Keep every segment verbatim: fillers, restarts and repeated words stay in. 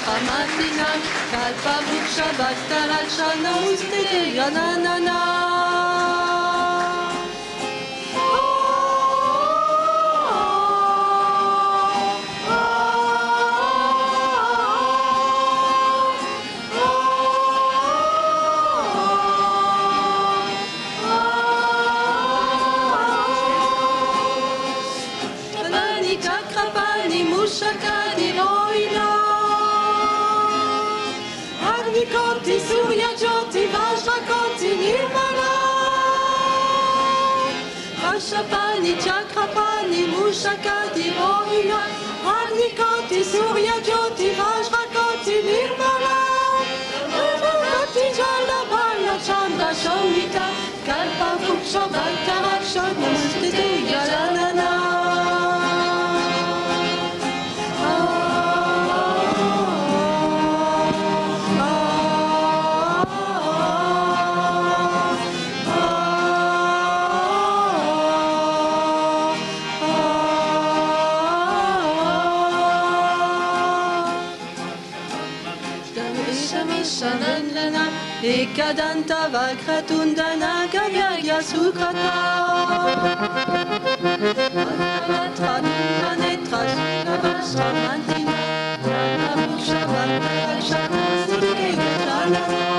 Ramatina, Kalpa Buksha Bhaktarachana Uste Yananana. Chakrapani Mushakani Roina Agnikanti Surya Jyoti Vajrakanti Nirmala Ashapani Chakrapani Mushakani Roina Agnikanti Surya Jyoti Vajrakanti Nirmala Bhakti Jala Bala Chandra Shomita Kalpa Vuksha Bhaktaraksha Nustite Yalanana. Shanandana Ekadanta Vakratundana Gavyagya Sukrata Matratra Netra Sukavasra Mantina Namabuksha Vakrakshana Sudike Gajana.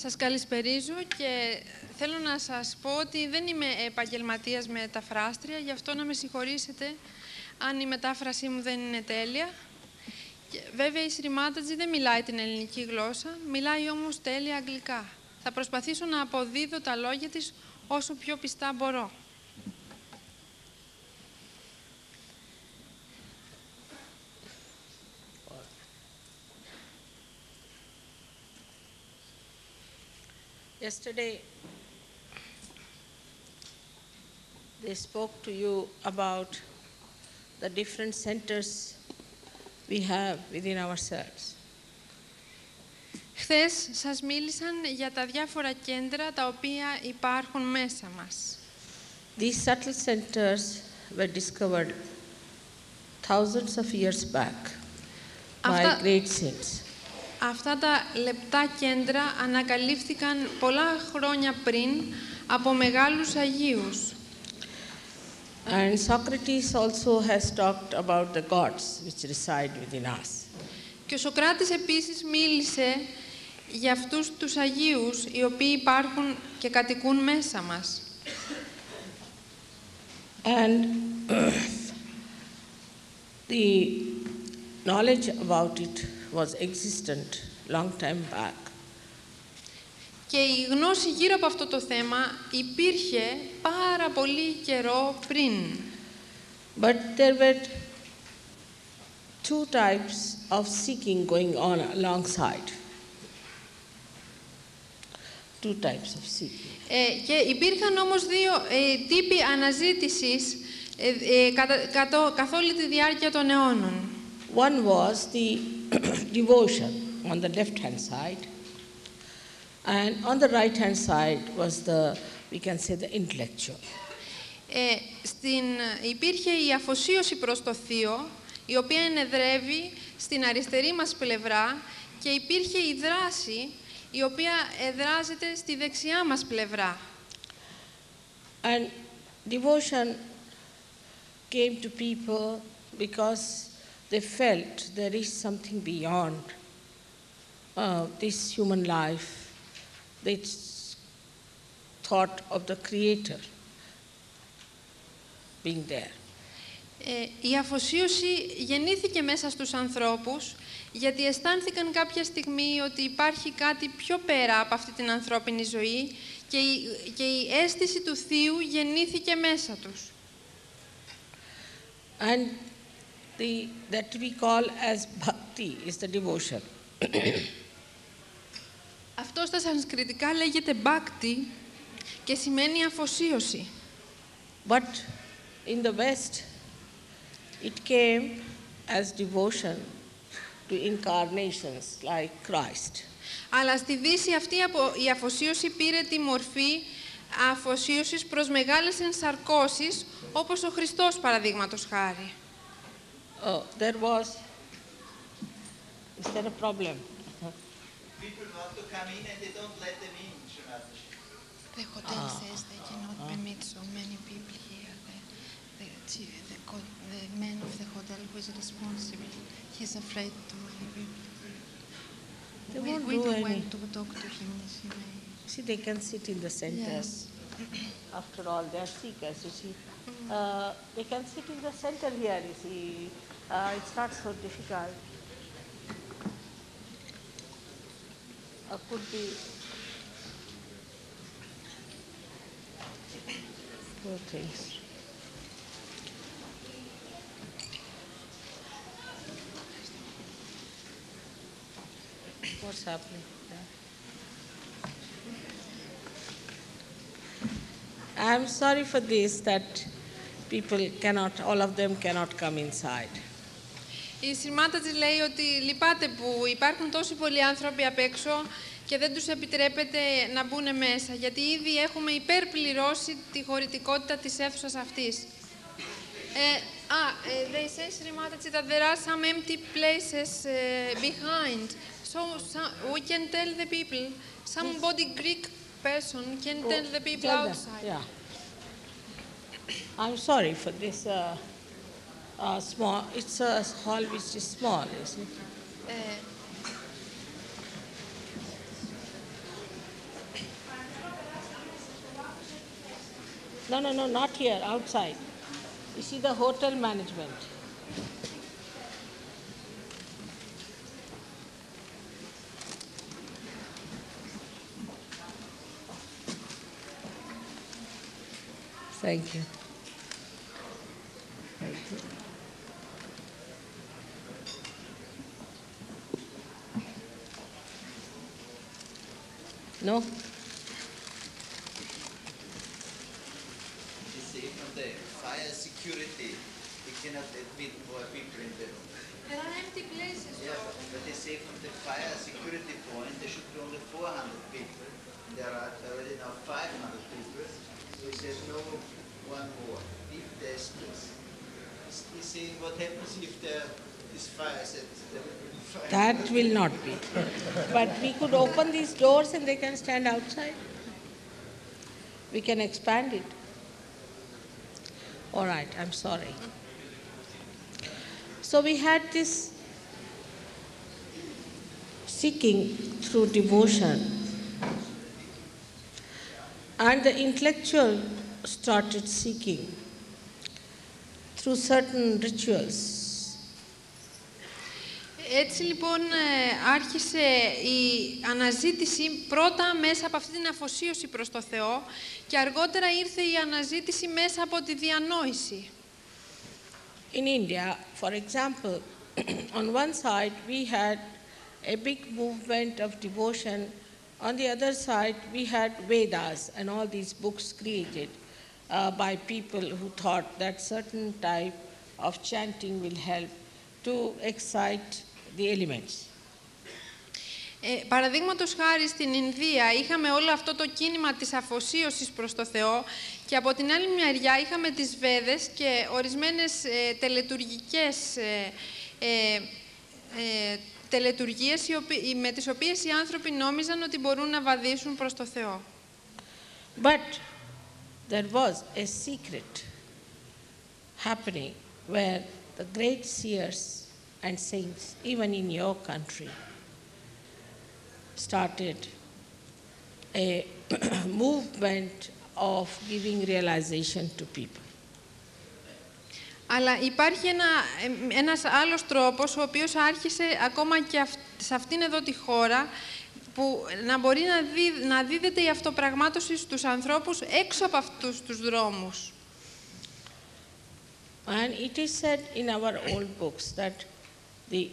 Σας καλησπερίζω και θέλω να σας πω ότι δεν είμαι επαγγελματίας μεταφράστρια, γι' αυτό να με συγχωρήσετε αν η μετάφρασή μου δεν είναι τέλεια. Και, βέβαια η Σρι Μάτατζη δεν μιλάει την ελληνική γλώσσα, μιλάει όμως τέλεια αγγλικά. Θα προσπαθήσω να αποδίδω τα λόγια της όσο πιο πιστά μπορώ. Yesterday, they spoke to you about the different centers we have within ourselves. Χθες σας μίλησαν για τα διάφορα κέντρα τα οποία υπάρχουν μέσα μας. These subtle centers were discovered thousands of years back Αυτά... by great saints. Αυτά τα λεπτά κέντρα ανακαλύφθηκαν πολλά χρόνια πριν από μεγάλους Αγίους. And Socrates also has talked about the gods which reside within us. Και ο Σωκράτης επίσης μίλησε για αυτούς τους Αγίους οι οποίοι υπάρχουν και κατοικούν μέσα μας. And the knowledge about it was existent long time back. Και η γνώση γύρω από αυτό το θέμα υπήρχε πάρα πολύ καιρό πριν. But there were two types of seeking going on alongside. Two types of seeking. Ε, και υπήρχαν όμως δύο ε, τύποι αναζήτησης ε, ε, κατα, κατ, καθ' όλη τη διάρκεια των αιώνων. One was the devotion on the left-hand side, and on the right-hand side was the, we can say, the intellectual. Ε, στην, υπήρχε η αφοσίωση προς το Θείο, η οποία ενεδρεύει στην αριστερή μας πλευρά, και υπήρχε η δράση, η οποία εδράζεται στη δεξιά μας πλευρά. And devotion came to people because they felt there is something beyond uh, this human life. They thought of the Creator being there. Ε, η αφοσίωση γεννήθηκε μέσα στους ανθρώπους, γιατί αισθάνθηκαν κάποια στιγμή ότι υπάρχει κάτι πιο πέρα από αυτή την ανθρώπινη ζωή και η, και η αίσθηση του Θείου γεννήθηκε μέσα τους. And the, that we call as bhakti is the devotion. Αυτό στα σανσκριτικά λέγεται bhakti και σημαίνει αφοσίωση. But in the West, it came as devotion to incarnations like Christ. Αλλά στη Δύση αυτή η αφοσίωση πήρε τη μορφή αφοσίωσης προς μεγάλες ενσαρκώσεις, όπως ο Χριστός, παραδείγματος χάρη. Oh, there was... Is there a problem? People want to come in and they don't let them in, Shemata. The hotel ah. says they cannot ah. permit so many people here. The, the, the, the man of the hotel who is responsible, he's afraid to... They we won't we do do any. went to talk to him. He may... See, they can sit in the center. Yes. After all, they are seekers, you see. Uh, they can sit in the center here, you see. Uh, it's not so difficult. Uh, could be two things. What's happening there? I'm sorry for this, that people cannot, all of them cannot come inside. Η Σρι Μάτατζη λέει ότι λυπάται που υπάρχουν τόσοι πολλοί άνθρωποι απ' έξω και δεν τους επιτρέπεται να μπουν μέσα, γιατί ήδη έχουμε υπερπληρώσει τη χωρητικότητα της αίθουσας αυτής. Ε, ah, uh, they say, Sri Mataji, that there are some empty places uh, behind. So, so we can tell the people, somebody Greek person can Oh, tell the people tell them, outside. Yeah. I'm sorry for this uh, uh, small, it's a hall which is small, isn't it? Uh, No, no, no, not here, outside. You see the hotel management. Thank you. Thank you. No? They say from the fire security, they cannot admit more people in the room. There are empty places. Yeah, but, but they say from the fire security point, there should be only four hundred people. There are already now five hundred people. So he says no one more. If there's this. He's saying what happens if there is fire? I said there will be fire. That will not be. But we could open these doors and they can stand outside. We can expand it. All right, I'm sorry. So we had this seeking through devotion, and the intellectual started seeking through certain rituals. Έτσι λοιπόν άρχισε η αναζήτηση πρώτα μέσα από αυτή την αφοσίωση προς το Θεό και αργότερα ήρθε η αναζήτηση μέσα από τη διανόηση. In India, for example, on one side we had a big movement of devotion. On the other side we had Vedas and all these books created uh, by people who thought that certain type of chanting will help to excite the elements. Ε, παραδείγματος χάρη στην Ινδία είχαμε όλο αυτό το κίνημα της αφοσίωσης προς το Θεό και από την άλλη μεριά είχαμε τις Βέδες και ορισμένες ε, τελετουργικές ε, ε, ε, τελετουργίες οι οποίες, με τις οποίες οι άνθρωποι νόμιζαν ότι μπορούν να βαδίσουν προς το Θεό. But there was a secret happening where the great seers and saints, even in your country, started a movement of giving realization to people. Αλλά υπάρχει ένα, ένας άλλος τρόπος, ο οποίος άρχισε ακόμα και αυ, σε αυτήν εδώ τη χώρα, που να μπορεί να, δι, να δίδεται η αυτοπραγμάτωση στους ανθρώπους έξω από αυτούς τους δρόμους. And it is said in our old books that the,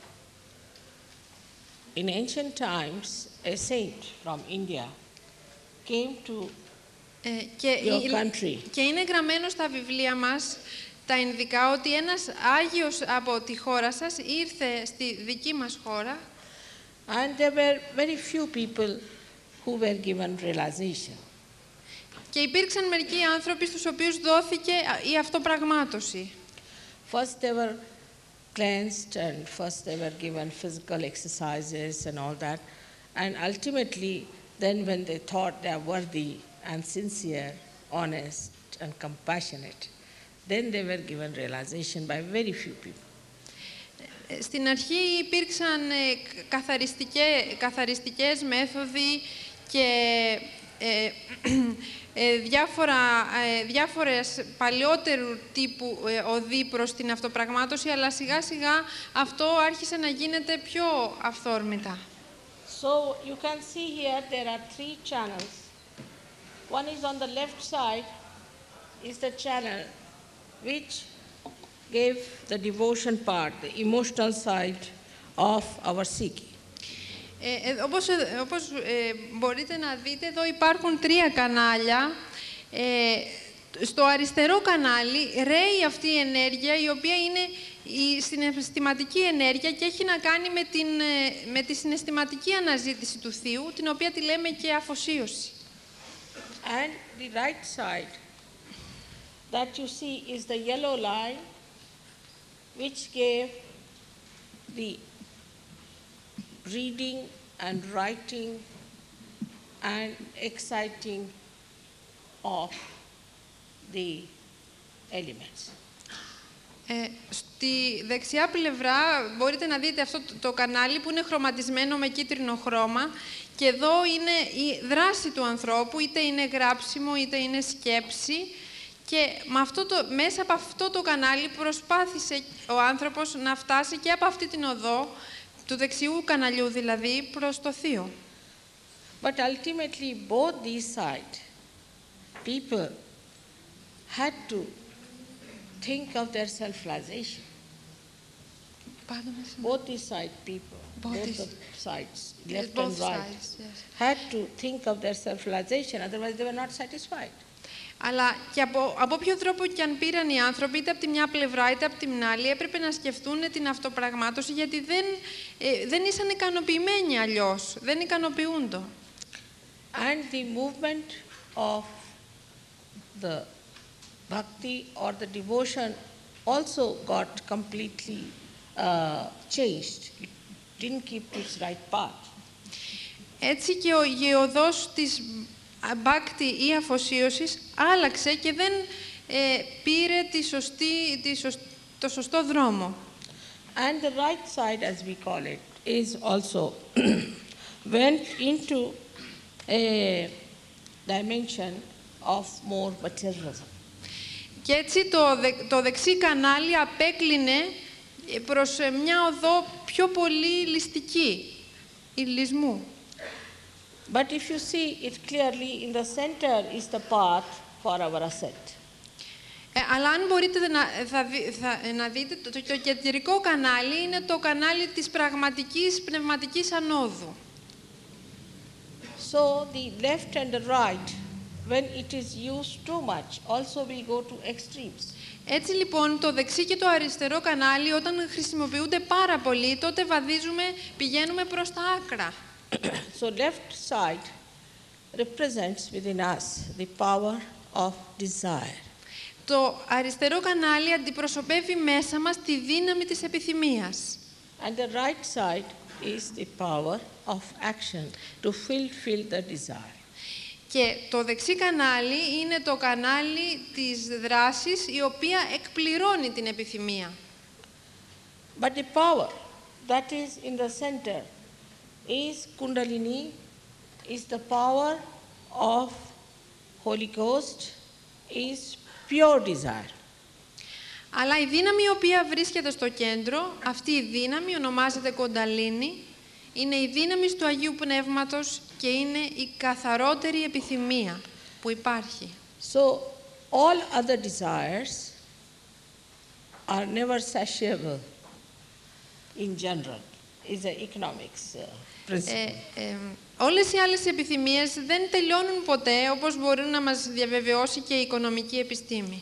in ancient times, a saint from India came to ε, και, your country. Και είναι γραμμένο στα βιβλία μας, τα Ινδικά, ότι ένας Άγιος από τη χώρα σας ήρθε στη δική μας χώρα. And there were very few people who were given realization. Και υπήρξαν μερικοί άνθρωποι στους οποίους δόθηκε η αυτοπραγμάτωση. First they were cleansed and first they were given physical exercises and all that. And ultimately, then when they thought they are worthy and sincere, honest and compassionate, then they were given realization by very few people. Στην αρχή υπήρξαν καθαριστικές, καθαριστικές μέθοδοι και ε, ε, διάφορα, ε, διάφορες παλιότερου τύπου ε, οδοί προς την αυτοπραγμάτωση, αλλά σιγά σιγά αυτό άρχισε να γίνεται πιο αυθόρμητα. So you can see here there are three channels. One is on the left side is the channel which gave the devotion part, the emotional side of our seeking. Ε, ε, όπως ε, όπως ε, μπορείτε να δείτε, εδώ υπάρχουν τρία κανάλια. Ε, στο αριστερό κανάλι ρέει αυτή η ενέργεια, η οποία είναι η συναισθηματική ενέργεια και έχει να κάνει με, την, με τη συναισθηματική αναζήτηση του Θείου, την οποία τη λέμε και αφοσίωση. And the right side that you see is the yellow line, which gave the reading and writing and exciting of the elements. Ε, στη δεξιά πλευρά μπορείτε να δείτε αυτό το, το κανάλι που είναι χρωματισμένο με κίτρινο χρώμα και εδώ είναι η δράση του ανθρώπου, είτε είναι γράψιμο είτε είναι σκέψη και με αυτό το, μέσα από αυτό το κανάλι προσπάθησε ο άνθρωπος να φτάσει και από αυτή την οδό, του δεξιού καναλιού δηλαδή, προς το θείο. But ultimately both these sides, people had to think of their self-realization. Both these side people, Both both, these- the sides, Yes, left both and right, sides, yes. had to think of their self-realization, otherwise they were not satisfied. Αλλά και από, από ποιο τρόπο και αν πήραν οι άνθρωποι, είτε από τη μια πλευρά είτε από την άλλη, έπρεπε να σκεφτούν την αυτοπραγμάτωση, γιατί δεν, ε, δεν ήσαν ικανοποιημένοι αλλιώς, δεν ικανοποιούνται. And the movement of the bhakti or the devotion also got completely uh, changed. It didn't keep its right path. Έτσι και ο, η οδός της μπάκτη ή αφοσίωσης άλλαξε και δεν ε, πήρε τη σωστή, τη σωσ- το σωστό δρόμο. And the right side, as we call it, is also went into a dimension of more materialism. Και έτσι το, δε- το δεξί κανάλι απέκλεινε προς ε, μια οδό πιο πολύ ληστική, ηλισμού. But if you see it clearly, in the center is the path for our ascent. Ε, αλλά αν μπορείτε να, θα, δει- θα, ε, να δείτε, το, το κεντρικό κανάλι είναι το κανάλι της πραγματικής πνευματικής ανόδου. So the left and the right, when it is used too much, also we go to extremes. Έτσι λοιπόν το δεξί και το αριστερό κανάλι όταν χρησιμοποιούνται πάρα πολύ, τότε βαδίζουμε, πηγαίνουμε προς τα άκρα. So left side represents within us the power of desire. Το αριστερό κανάλι αντιπροσωπεύει μέσα μας τη δύναμη της επιθυμίας. And the right side is the power of action to fulfill the desire. Και το δεξί κανάλι είναι το κανάλι της δράσης, η οποία εκπληρώνει την επιθυμία. But the power that is in the center is Kundalini, is the power of Holy Ghost, is pure desire. Αλλά η δύναμη η οποία βρίσκεται στο κέντρο, αυτή η δύναμη ονομάζεται Κονταλίνη, είναι η δύναμη του Αγίου Πνεύματος και είναι η καθαρότερη επιθυμία που υπάρχει. So all other desires are never satiable in general, is an economics uh, principle. Ε, ε, όλες οι άλλες επιθυμίες δεν τελειώνουν ποτέ, όπως μπορεί να μας διαβεβαιώσει και η οικονομική επιστήμη.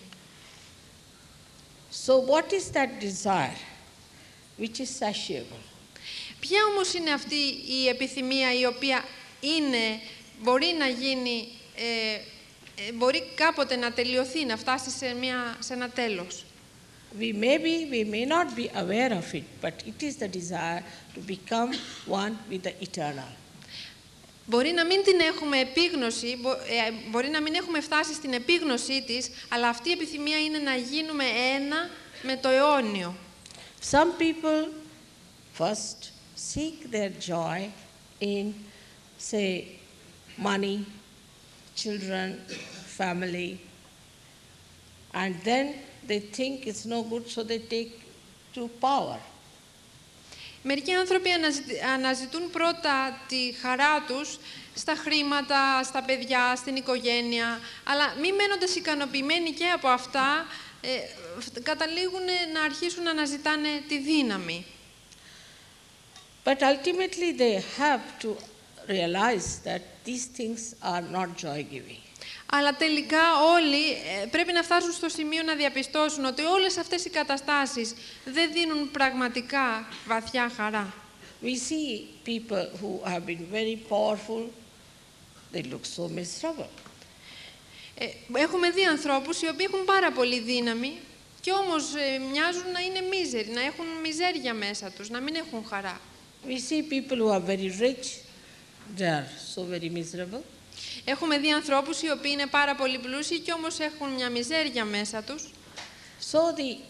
So what is that desire which is satiable? Ποια όμως είναι αυτή η επιθυμία η οποία είναι, μπορεί να γίνει, ε, ε, μπορεί κάποτε να τελειωθεί, να φτάσει σε, μια, σε ένα τέλος. We may be, we may not be aware of it, but it is the desire to become one with the eternal. Μπορεί να μην την έχουμε επίγνωση, μπο- ε, μπορεί να μην έχουμε φτάσει στην επίγνωσή της, αλλά αυτή η επιθυμία είναι να γίνουμε ένα με το αιώνιο. Some people first seek their joy in, say, money, children, family, and then they think it's no good, so they take to power. Μερικοί άνθρωποι αναζητη- αναζητούν πρώτα τη χαρά τους στα χρήματα, στα παιδιά, στην οικογένεια, αλλά μη μένοντας ικανοποιημένοι και από αυτά, ε, φ- καταλήγουν να αρχίσουν να αναζητάνε τη δύναμη. But ultimately they have to realize that these things are not joy-giving. Αλλά τελικά όλοι ε, πρέπει να φτάσουν στο σημείο να διαπιστώσουν ότι όλες αυτές οι καταστάσεις δεν δίνουν πραγματικά βαθιά χαρά. We see people who have been very powerful, they look so miserable. Ε, έχουμε δει ανθρώπους οι οποίοι έχουν πάρα πολύ δύναμη και όμως ε, μοιάζουν να είναι μίζεροι, να έχουν μιζέρια μέσα τους, να μην έχουν χαρά. We see people who are very rich, they are so very miserable. Έχουμε δει ανθρώπους οι οποίοι είναι πάρα πολύ πλούσιοι και όμως έχουν μια μιζέρια μέσα τους. So the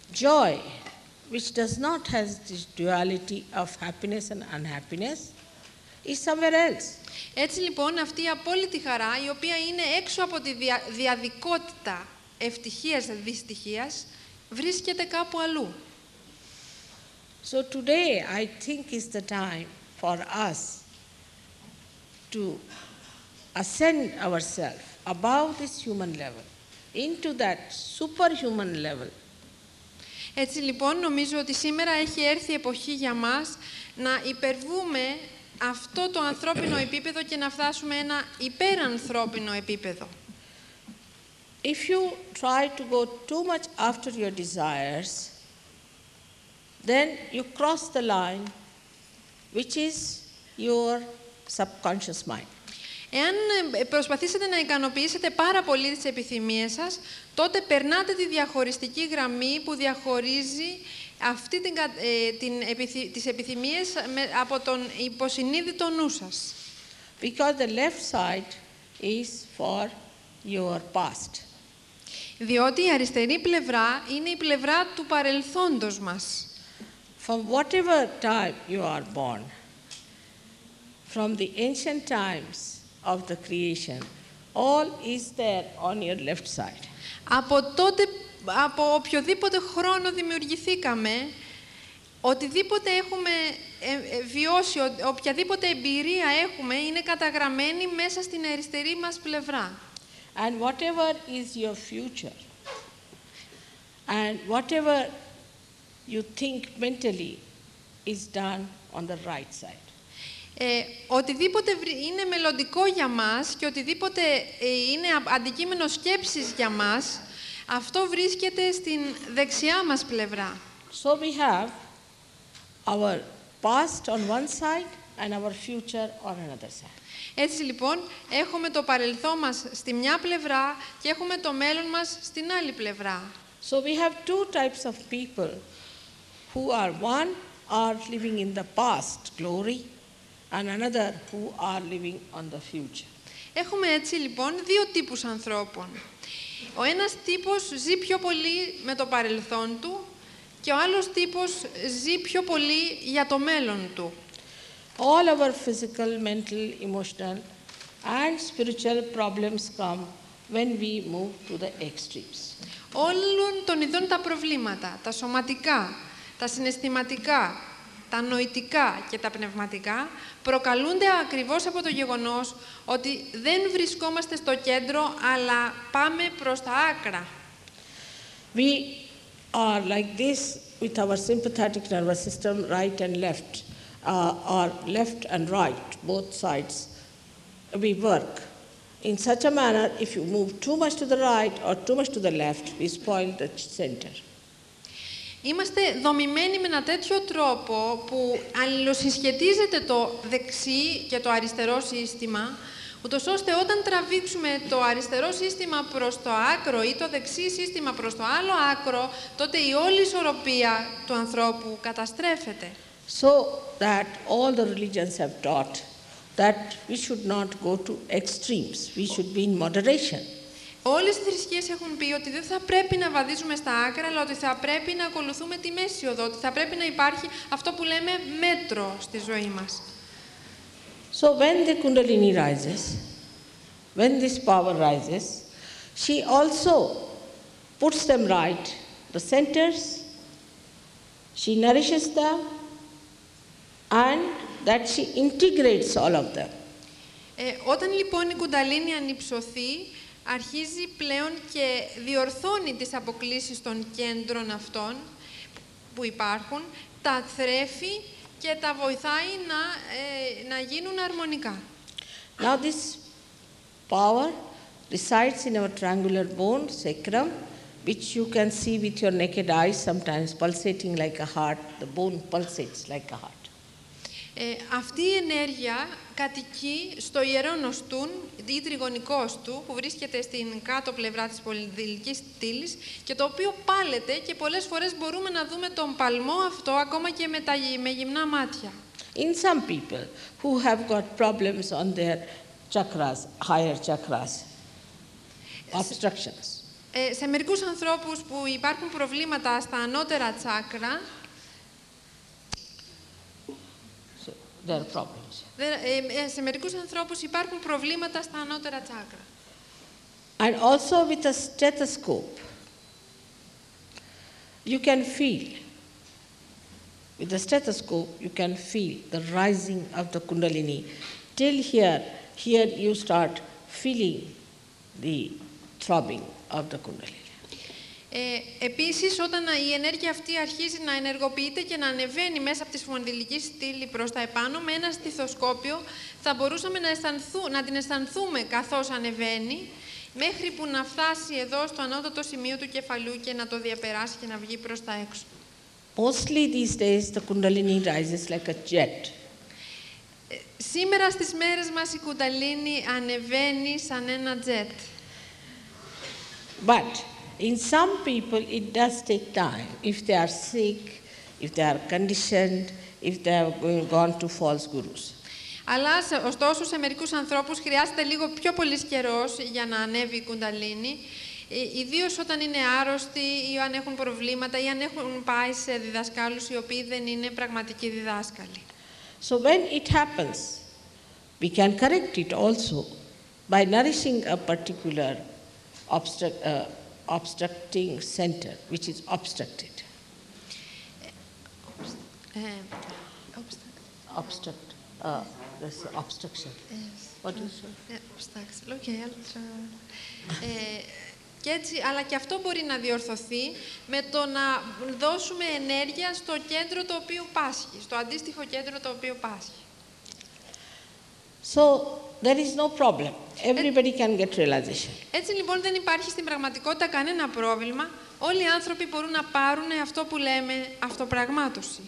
joy, which does not have this duality of happiness and unhappiness, is somewhere else. Έτσι λοιπόν αυτή η απόλυτη χαρά, η οποία είναι έξω από τη δια, διαδικότητα ευτυχίας, δυστυχίας, βρίσκεται κάπου αλλού. So today I think is the time for us to ascend ourselves above this human level, into that superhuman level. Έτσι λοιπόν νομίζω ότι σήμερα έχει έρθει η εποχή για μας να υπερβούμε αυτό το ανθρώπινο επίπεδο και να φτάσουμε ένα υπερανθρώπινο επίπεδο. If you try to go too much after your desires, then you cross the line, which is your subconscious mind. Εάν προσπαθήσετε να ικανοποιήσετε πάρα πολύ τις επιθυμίες σας, τότε περνάτε τη διαχωριστική γραμμή που διαχωρίζει αυτή την, ε, την επιθυ, τις επιθυμίες με, από τον υποσυνείδητο νου σας. Because the left side is for your past. Διότι η αριστερή πλευρά είναι η πλευρά του παρελθόντος μας. From whatever time you are born, from the ancient times of the creation, all is there on your left side. Από τότε, από οποιοδήποτε χρόνο δημιουργηθήκαμε, οτιδήποτε έχουμε βιώσει, οποιαδήποτε εμπειρία έχουμε, είναι καταγραμμένη μέσα στην αριστερή μας πλευρά. And whatever is your future, and whatever you think mentally is done on the right side. Ε, οτιδήποτε είναι μελλοντικό για μας και οτιδήποτε ε, είναι αντικείμενο σκέψης για μας, αυτό βρίσκεται στην δεξιά μας πλευρά. So we have our past on one side and our future on another side. Έτσι λοιπόν, έχουμε το παρελθόν μας στη μια πλευρά και έχουμε το μέλλον μας στην άλλη πλευρά. So we have two types of people who are one are living in the past glory and another who are living on the future. Έχουμε έτσι λοιπόν δύο τύπους ανθρώπων. Ο ένας τύπος ζει πιο πολύ με το παρελθόν του και ο άλλος τύπος ζει πιο πολύ για το μέλλον του. All our physical, mental, emotional and spiritual problems come when we move to the extremes. Όλων των ειδών τα προβλήματα, τα σωματικά, τα συναισθηματικά, τα νοητικά και τα πνευματικά, προκαλούνται ακριβώς από το γεγονός ότι δεν βρισκόμαστε στο κέντρο, αλλά πάμε προς τα άκρα. We are like this with our sympathetic nervous system, right and left, uh, or left and right, both sides. We work in such a manner, if you move too much to the right or too much to the left, we spoil the center. Είμαστε δομημένοι με ένα τέτοιο τρόπο που αλληλοσυσχετίζεται το δεξί και το αριστερό σύστημα, ούτως ώστε όταν τραβήξουμε το αριστερό σύστημα προς το άκρο ή το δεξί σύστημα προς το άλλο άκρο, τότε η όλη ισορροπία του ανθρώπου καταστρέφεται. So that all the religions have taught that we should not go to extremes, we should be in moderation. Όλες οι θρησκείες έχουν πει ότι δεν θα πρέπει να βαδίζουμε στα άκρα, αλλά ότι θα πρέπει να ακολουθούμε τη μέση οδό, ότι θα πρέπει να υπάρχει αυτό που λέμε μέτρο στη ζωή μας. So when the Kundalini rises, when this power rises, she also puts them right, the centers, she nourishes them, and that she integrates all of them. Ε, όταν λοιπόν η κουνταλίνη ανυψωθεί, αρχίζει πλέον και διορθώνει τις αποκλίσεις των κέντρων αυτών που υπάρχουν, τα θρέφει και τα βοηθάει να, ε, να γίνουν αρμονικά. Now this power resides in our triangular bone, sacrum, which you can see with your naked eyes, sometimes pulsating like a heart. The bone pulsates like a heart. Ε, αυτή η ενέργεια κατοικεί στο ιερό νοστούν ή τριγωνικόστου που βρίσκεται στην κάτω πλευρά της πολυδηλικής στήλης και το οποίο πάλεται και πολλές φορές μπορούμε να δούμε τον παλμό αυτό ακόμα και με, τα, με γυμνά μάτια. In some people who have got problems on their chakras, higher chakras, obstructions. Ε, σε μερικούς ανθρώπους που υπάρχουν προβλήματα στα ανώτερα τσάκρα, So there are problems. δε- ε, ε, σε μερικούς ανθρώπους υπάρχουν προβλήματα στα ανώτερα τσάκρα. And also with a stethoscope, you can feel. With the stethoscope, you can feel the rising of the Kundalini. Till here, here you start feeling the throbbing of the Kundalini. Ε, επίσης, όταν η ενέργεια αυτή αρχίζει να ενεργοποιείται και να ανεβαίνει μέσα από τη σφονδυλική στήλη προς τα επάνω, με ένα στιθοσκόπιο θα μπορούσαμε να, αισθανθού, να την αισθανθούμε καθώς ανεβαίνει, μέχρι που να φτάσει εδώ στο ανώτατο σημείο του κεφαλού και να το διαπεράσει και να βγει προς τα έξω. Mostly these days, the Kundalini rises like a jet. Ε, σήμερα στις μέρες μας η κουνταλίνη ανεβαίνει σαν ένα τζετ. But in some people, it does take time. If they are sick, if they are conditioned, if they have gone to false gurus. Αλλά, σε, ωστόσο, σε μερικούς ανθρώπους χρειάζεται λίγο πιο πολύς καιρός για να ανέβει η κουνταλίνη, ε, ιδίως όταν είναι άρρωστοι ή αν έχουν προβλήματα ή αν έχουν πάει σε διδασκάλους οι οποίοι δεν είναι πραγματικοί διδάσκαλοι. So when it happens, we can correct it also by nourishing a particular obstruct, uh, obstructing center, which is obstructed. Ε, Obstruct, uh, this obstruction. What do you say? ε, obstruction. Okay, I'll try. Ε, και έτσι, αλλά και αυτό μπορεί να διορθωθεί με το να δώσουμε ενέργεια στο κέντρο το οποίο πάσχει, στο αντίστοιχο κέντρο το οποίο πάσχει. So there is no problem. Everybody can get realization. Έτσι λοιπόν δεν υπάρχει στην πραγματικότητα κανένα πρόβλημα. Όλοι οι άνθρωποι μπορούν να πάρουν αυτό που λέμε αυτοπραγμάτωση.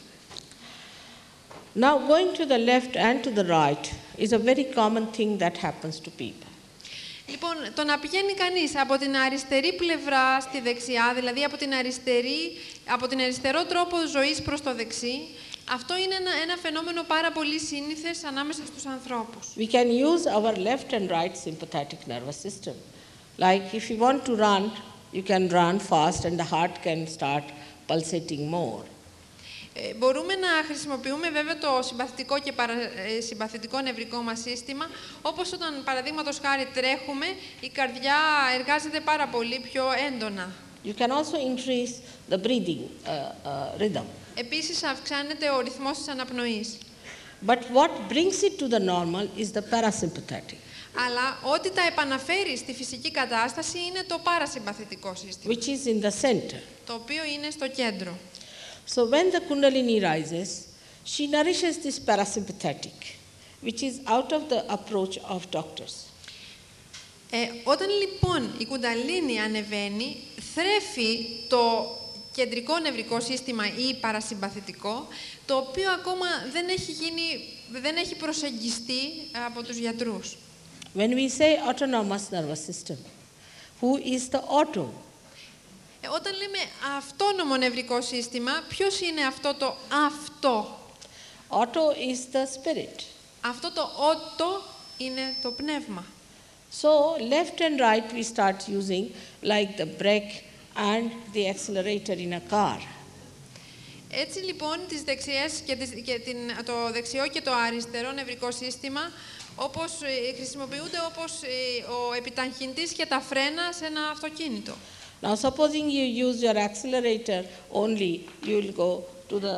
Now going to the left and to the right is a very common thing that happens to people. Λοιπόν, το να πηγαίνει κανείς από την αριστερή πλευρά στη δεξιά, δηλαδή από την, αριστερή, από την αριστερό τρόπο ζωής προς το δεξί, αυτό είναι ένα, ένα φαινόμενο πάρα πολύ σύνηθες ανάμεσα στους ανθρώπους. We can use our left and right sympathetic nervous system. Like if you want to run, you can run fast and the heart can start pulsating more. Ε, μπορούμε να χρησιμοποιούμε βέβαια το συμπαθητικό και παρα, ε, συμπαθητικό νευρικό μας σύστημα, όπως όταν παραδείγματος χάρη τρέχουμε, η καρδιά εργάζεται πάρα πολύ πιο έντονα. You can also increase the breathing uh, uh, rhythm. Επίσης αυξάνεται ο ρυθμός της αναπνοής. But what brings it to the normal is the parasympathetic, Αλλά ό,τι τα επαναφέρει στη φυσική κατάσταση είναι το παρασυμπαθητικό σύστημα, which is in the center. το οποίο είναι στο κέντρο. So when the Kundalini rises, she nourishes this parasympathetic, which is out of the approach of doctors. Ε, όταν λοιπόν η κουνταλίνη ανεβαίνει, θρέφει το κεντρικό νευρικό σύστημα ή παρασυμπαθητικό, το οποίο ακόμα δεν έχει, γίνει, δεν έχει προσεγγιστεί από τους γιατρούς. When we say autonomous nervous system, who is the auto? Ε, όταν λέμε αυτόνομο νευρικό σύστημα, ποιος είναι αυτό το αυτό? Auto is the spirit. Αυτό το ότο είναι το πνεύμα. So left and right we start using like the brake and the accelerator in a car. Έτσι λοιπόν τις δεξιές και, τις, και την, το δεξιό και το αριστερό νευρικό σύστημα όπως, ε, χρησιμοποιούνται όπως ε, ο επιταχυντής και τα φρένα σε ένα αυτοκίνητο. Now supposing you use your accelerator only, you will go to the...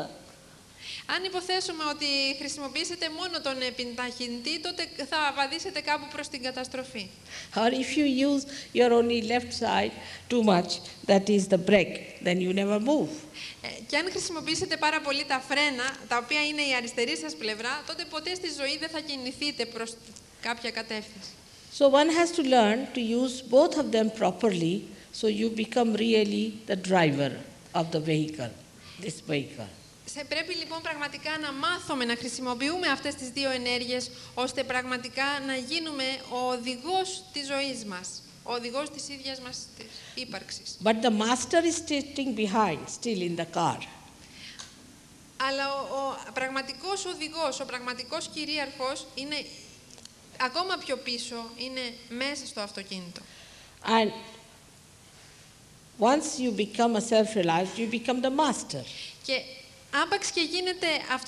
Αν υποθέσουμε ότι χρησιμοποιήσετε μόνο τον επιταχυντή, τότε θα βαδίσετε κάπου προς την καταστροφή. Or if you use your only left side too much, that is the brake, then you never move. Ε, και αν χρησιμοποιήσετε πάρα πολύ τα φρένα, τα οποία είναι η αριστερή σας πλευρά, τότε ποτέ στη ζωή δεν θα κινηθείτε προς κάποια κατεύθυνση. So one has to learn to use both of them properly, so you become really the driver of the vehicle, this vehicle. Σε πρέπει λοιπόν πραγματικά να μάθουμε να χρησιμοποιούμε αυτές τις δύο ενέργειες, ώστε πραγματικά να γίνουμε ο οδηγός της ζωής μας, ο οδηγός της ίδιας μας της ύπαρξης. But the master is sitting behind, still in the car. Αλλά ο, ο πραγματικός οδηγός, ο πραγματικός κυρίαρχος είναι ακόμα πιο πίσω, είναι μέσα στο αυτοκίνητο. And once you become a self-realized, you become the master. Και άπαξ και γίνετε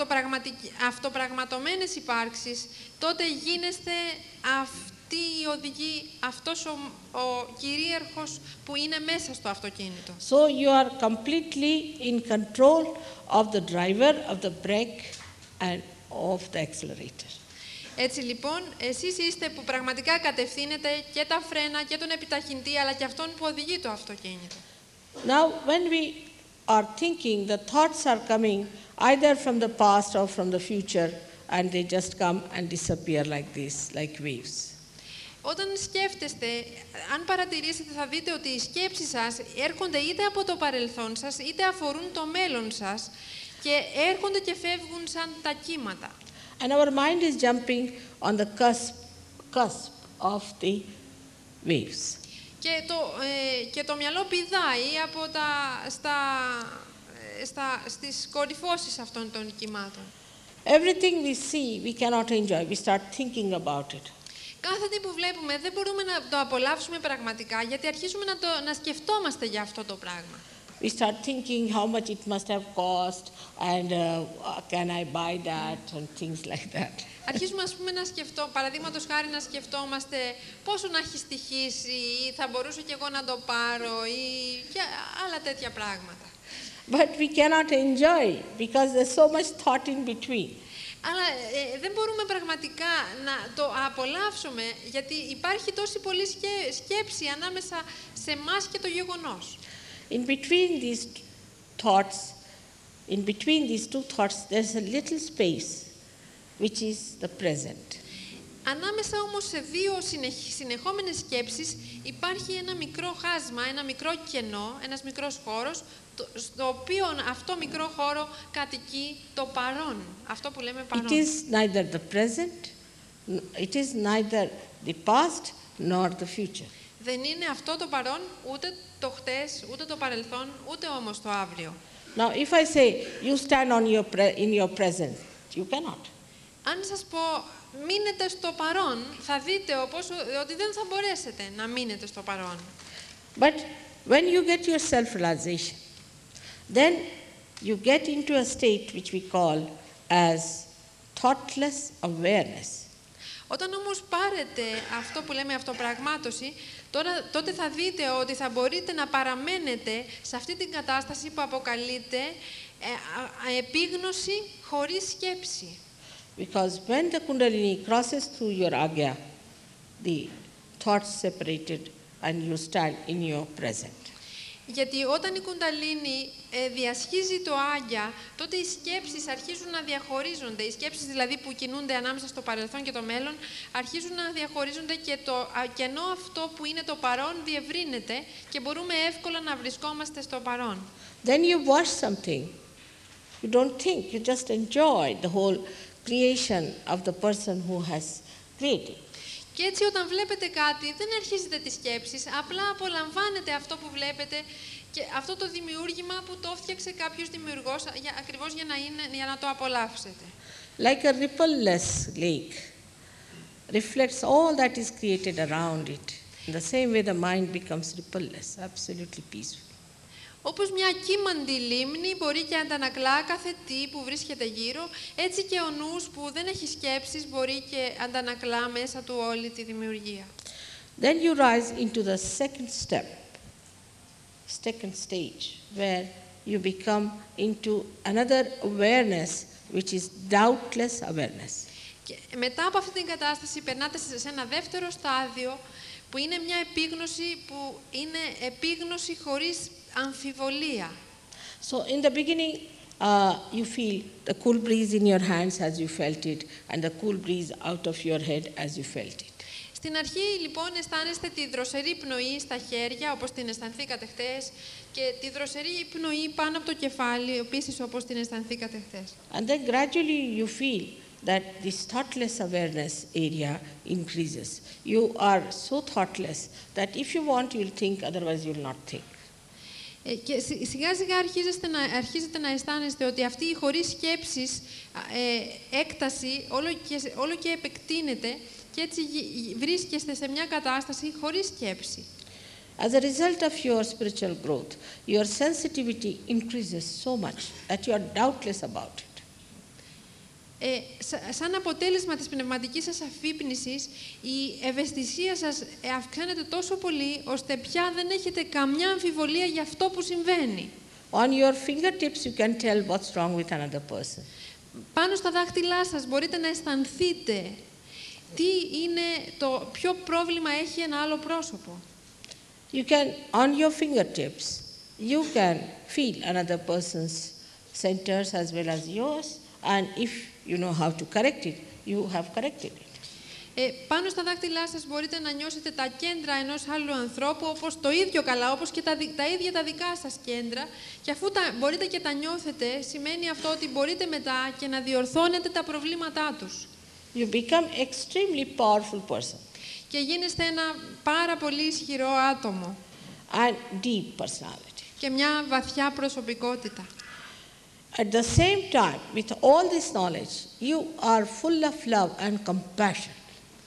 αυτοπραγματωμένες υπάρξεις, τότε γίνεστε αυτοί οι οδηγοί, αυτός ο, ο κυρίαρχος που είναι μέσα στο αυτοκίνητο. So you are completely in control of the driver, of the brake and of the accelerator. Έτσι λοιπόν, εσείς είστε που πραγματικά κατευθύνετε και τα φρένα και τον επιταχυντή, αλλά και αυτόν που οδηγεί το αυτοκίνητο. Now, when we are thinking, the thoughts are coming either from the past or from the future, and they just come and disappear like this, like waves. Όταν σκέφτεστε, αν παρατηρήσετε, θα δείτε ότι οι σκέψεις σας έρχονται είτε από το παρελθόν σας, είτε αφορούν το μέλλον σας και έρχονται και φεύγουν σαν τα κύματα. And our mind is jumping on the cusp, cusp of the waves. Και το, ε, και το μυαλό πηδάει από τα, στα, στα, στις κορυφώσεις αυτών των κυμάτων. Everything we see, we cannot enjoy. We start thinking about it. Κάθε τι που βλέπουμε δεν μπορούμε να το απολαύσουμε πραγματικά, γιατί αρχίζουμε να, το, να σκεφτόμαστε για αυτό το πράγμα. We start thinking how much it must have cost and uh, can I buy that and things like that. Αρχίζουμε, ας πούμε, να σκεφτώ, παραδείγματος χάρη να σκεφτόμαστε πόσο να έχει στοιχήσει ή θα μπορούσα κι εγώ να το πάρω ή και άλλα τέτοια πράγματα. But we cannot enjoy because there's so much thought in between. Αλλά ε, δεν μπορούμε πραγματικά να το απολαύσουμε, γιατί υπάρχει τόση πολλή σκέ, σκέψη ανάμεσα σε εμάς και το γεγονός. In between these thoughts, in between these two thoughts, there's a little space, which is the present. Ανάμεσα όμως σε δύο συνεχόμενες σκέψεις υπάρχει ένα μικρό χάσμα, ένα μικρό κενό, ένας μικρός χώρος, στο οποίο αυτό μικρό χώρο κατοικεί το παρόν, αυτό που λέμε παρόν. It is neither the present, it is neither the past nor the future. Δεν είναι αυτό το παρόν, ούτε το χτες, ούτε το παρελθόν, ούτε όμως το αύριο. Now, if I say you stand on your pre- in your present, you cannot. Αν σας πω μείνετε στο παρόν, θα δείτε όπως, ότι δεν θα μπορέσετε να μείνετε στο παρόν. But when you get your self-realization, then you get into a state which we call as thoughtless awareness. Όταν όμως πάρετε αυτό που λέμε αυτοπραγμάτωση, τώρα, τότε θα δείτε ότι θα μπορείτε να παραμένετε σε αυτή την κατάσταση που αποκαλείται ε, επίγνωση χωρίς σκέψη. Because when the Kundalini crosses through your agya, the thoughts separated and you stand in your present. Γιατί όταν η κουνταλίνη ε, διασχίζει το άγια, τότε οι σκέψεις αρχίζουν να διαχωρίζονται. Οι σκέψεις δηλαδή που κινούνται ανάμεσα στο παρελθόν και το μέλλον, αρχίζουν να διαχωρίζονται και το κενό αυτό που είναι το παρόν διευρύνεται και μπορούμε εύκολα να βρισκόμαστε στο παρόν. Then you watch something. You don't think, you just enjoy the whole creation of the person who has created. Και έτσι όταν βλέπετε κάτι, δεν αρχίζετε τις σκέψεις, απλά απολαμβάνετε αυτό που βλέπετε και αυτό το δημιούργημα που το έφτιαξε κάποιος δημιουργός για, ακριβώς για να, είναι, για να το απολαύσετε. Like a ripple-less lake reflects all that is created around it. In the same way the mind becomes ripple-less, absolutely peaceful. Όπως μια κύμαντη λίμνη μπορεί και αντανακλά κάθε τι που βρίσκεται γύρω, έτσι και ο νους που δεν έχει σκέψεις μπορεί και αντανακλά μέσα του όλη τη δημιουργία. Then you rise into the second step, second stage, where you become into another awareness, which is doubtless awareness. Και μετά από αυτή την κατάσταση περνάτε σε ένα δεύτερο στάδιο, που είναι μια επίγνωση που είναι επίγνωση χωρίς αμφιβολία. So in the beginning, uh, you feel the cool breeze in your hands as you felt it, and the cool breeze out of your head as you felt it. Στην αρχή, λοιπόν, αισθάνεστε τη δροσερή πνοή στα χέρια, όπως την αισθανθήκατε χτες, και τη δροσερή πνοή πάνω από το κεφάλι, επίσης όπως την αισθανθήκατε χτες. And then gradually you feel that this thoughtless awareness area increases. You are so thoughtless that if you want, you'll think, otherwise you'll not think. Ε, και σιγά σιγά αρχίζετε να, αρχίζετε να αισθάνεστε ότι αυτή η χωρίς σκέψης ε, έκταση όλο και, όλο και επεκτείνεται και έτσι βρίσκεστε σε μια κατάσταση χωρίς σκέψη. As a result of your spiritual growth, your sensitivity increases so much that you are doubtless about it. Ε, σαν αποτέλεσμα της πνευματικής σας αφύπνισης, η ευαισθησία σας αυξάνεται τόσο πολύ, ώστε πια δεν έχετε καμιά αμφιβολία για αυτό που συμβαίνει. On your fingertips you can tell what's wrong with another person. Πάνω στα δάχτυλά σας μπορείτε να αισθανθείτε τι είναι το ποιο πρόβλημα έχει ένα άλλο πρόσωπο. You can, on your fingertips, you can feel another person's centers as well as yours, and if you know how to correct it, you have corrected it. Ε, πάνω στα δάχτυλά σας μπορείτε να νιώσετε τα κέντρα ενός άλλου ανθρώπου, όπως το ίδιο καλά, όπως και τα, τα ίδια τα δικά σας κέντρα, και αφού τα, μπορείτε και τα νιώθετε, σημαίνει αυτό ότι μπορείτε μετά και να διορθώνετε τα προβλήματά τους. You become extremely powerful person. Και γίνεστε ένα πάρα πολύ ισχυρό άτομο. And deep personality. Και μια βαθιά προσωπικότητα. At the same time, with all this knowledge, you are full of love and compassion.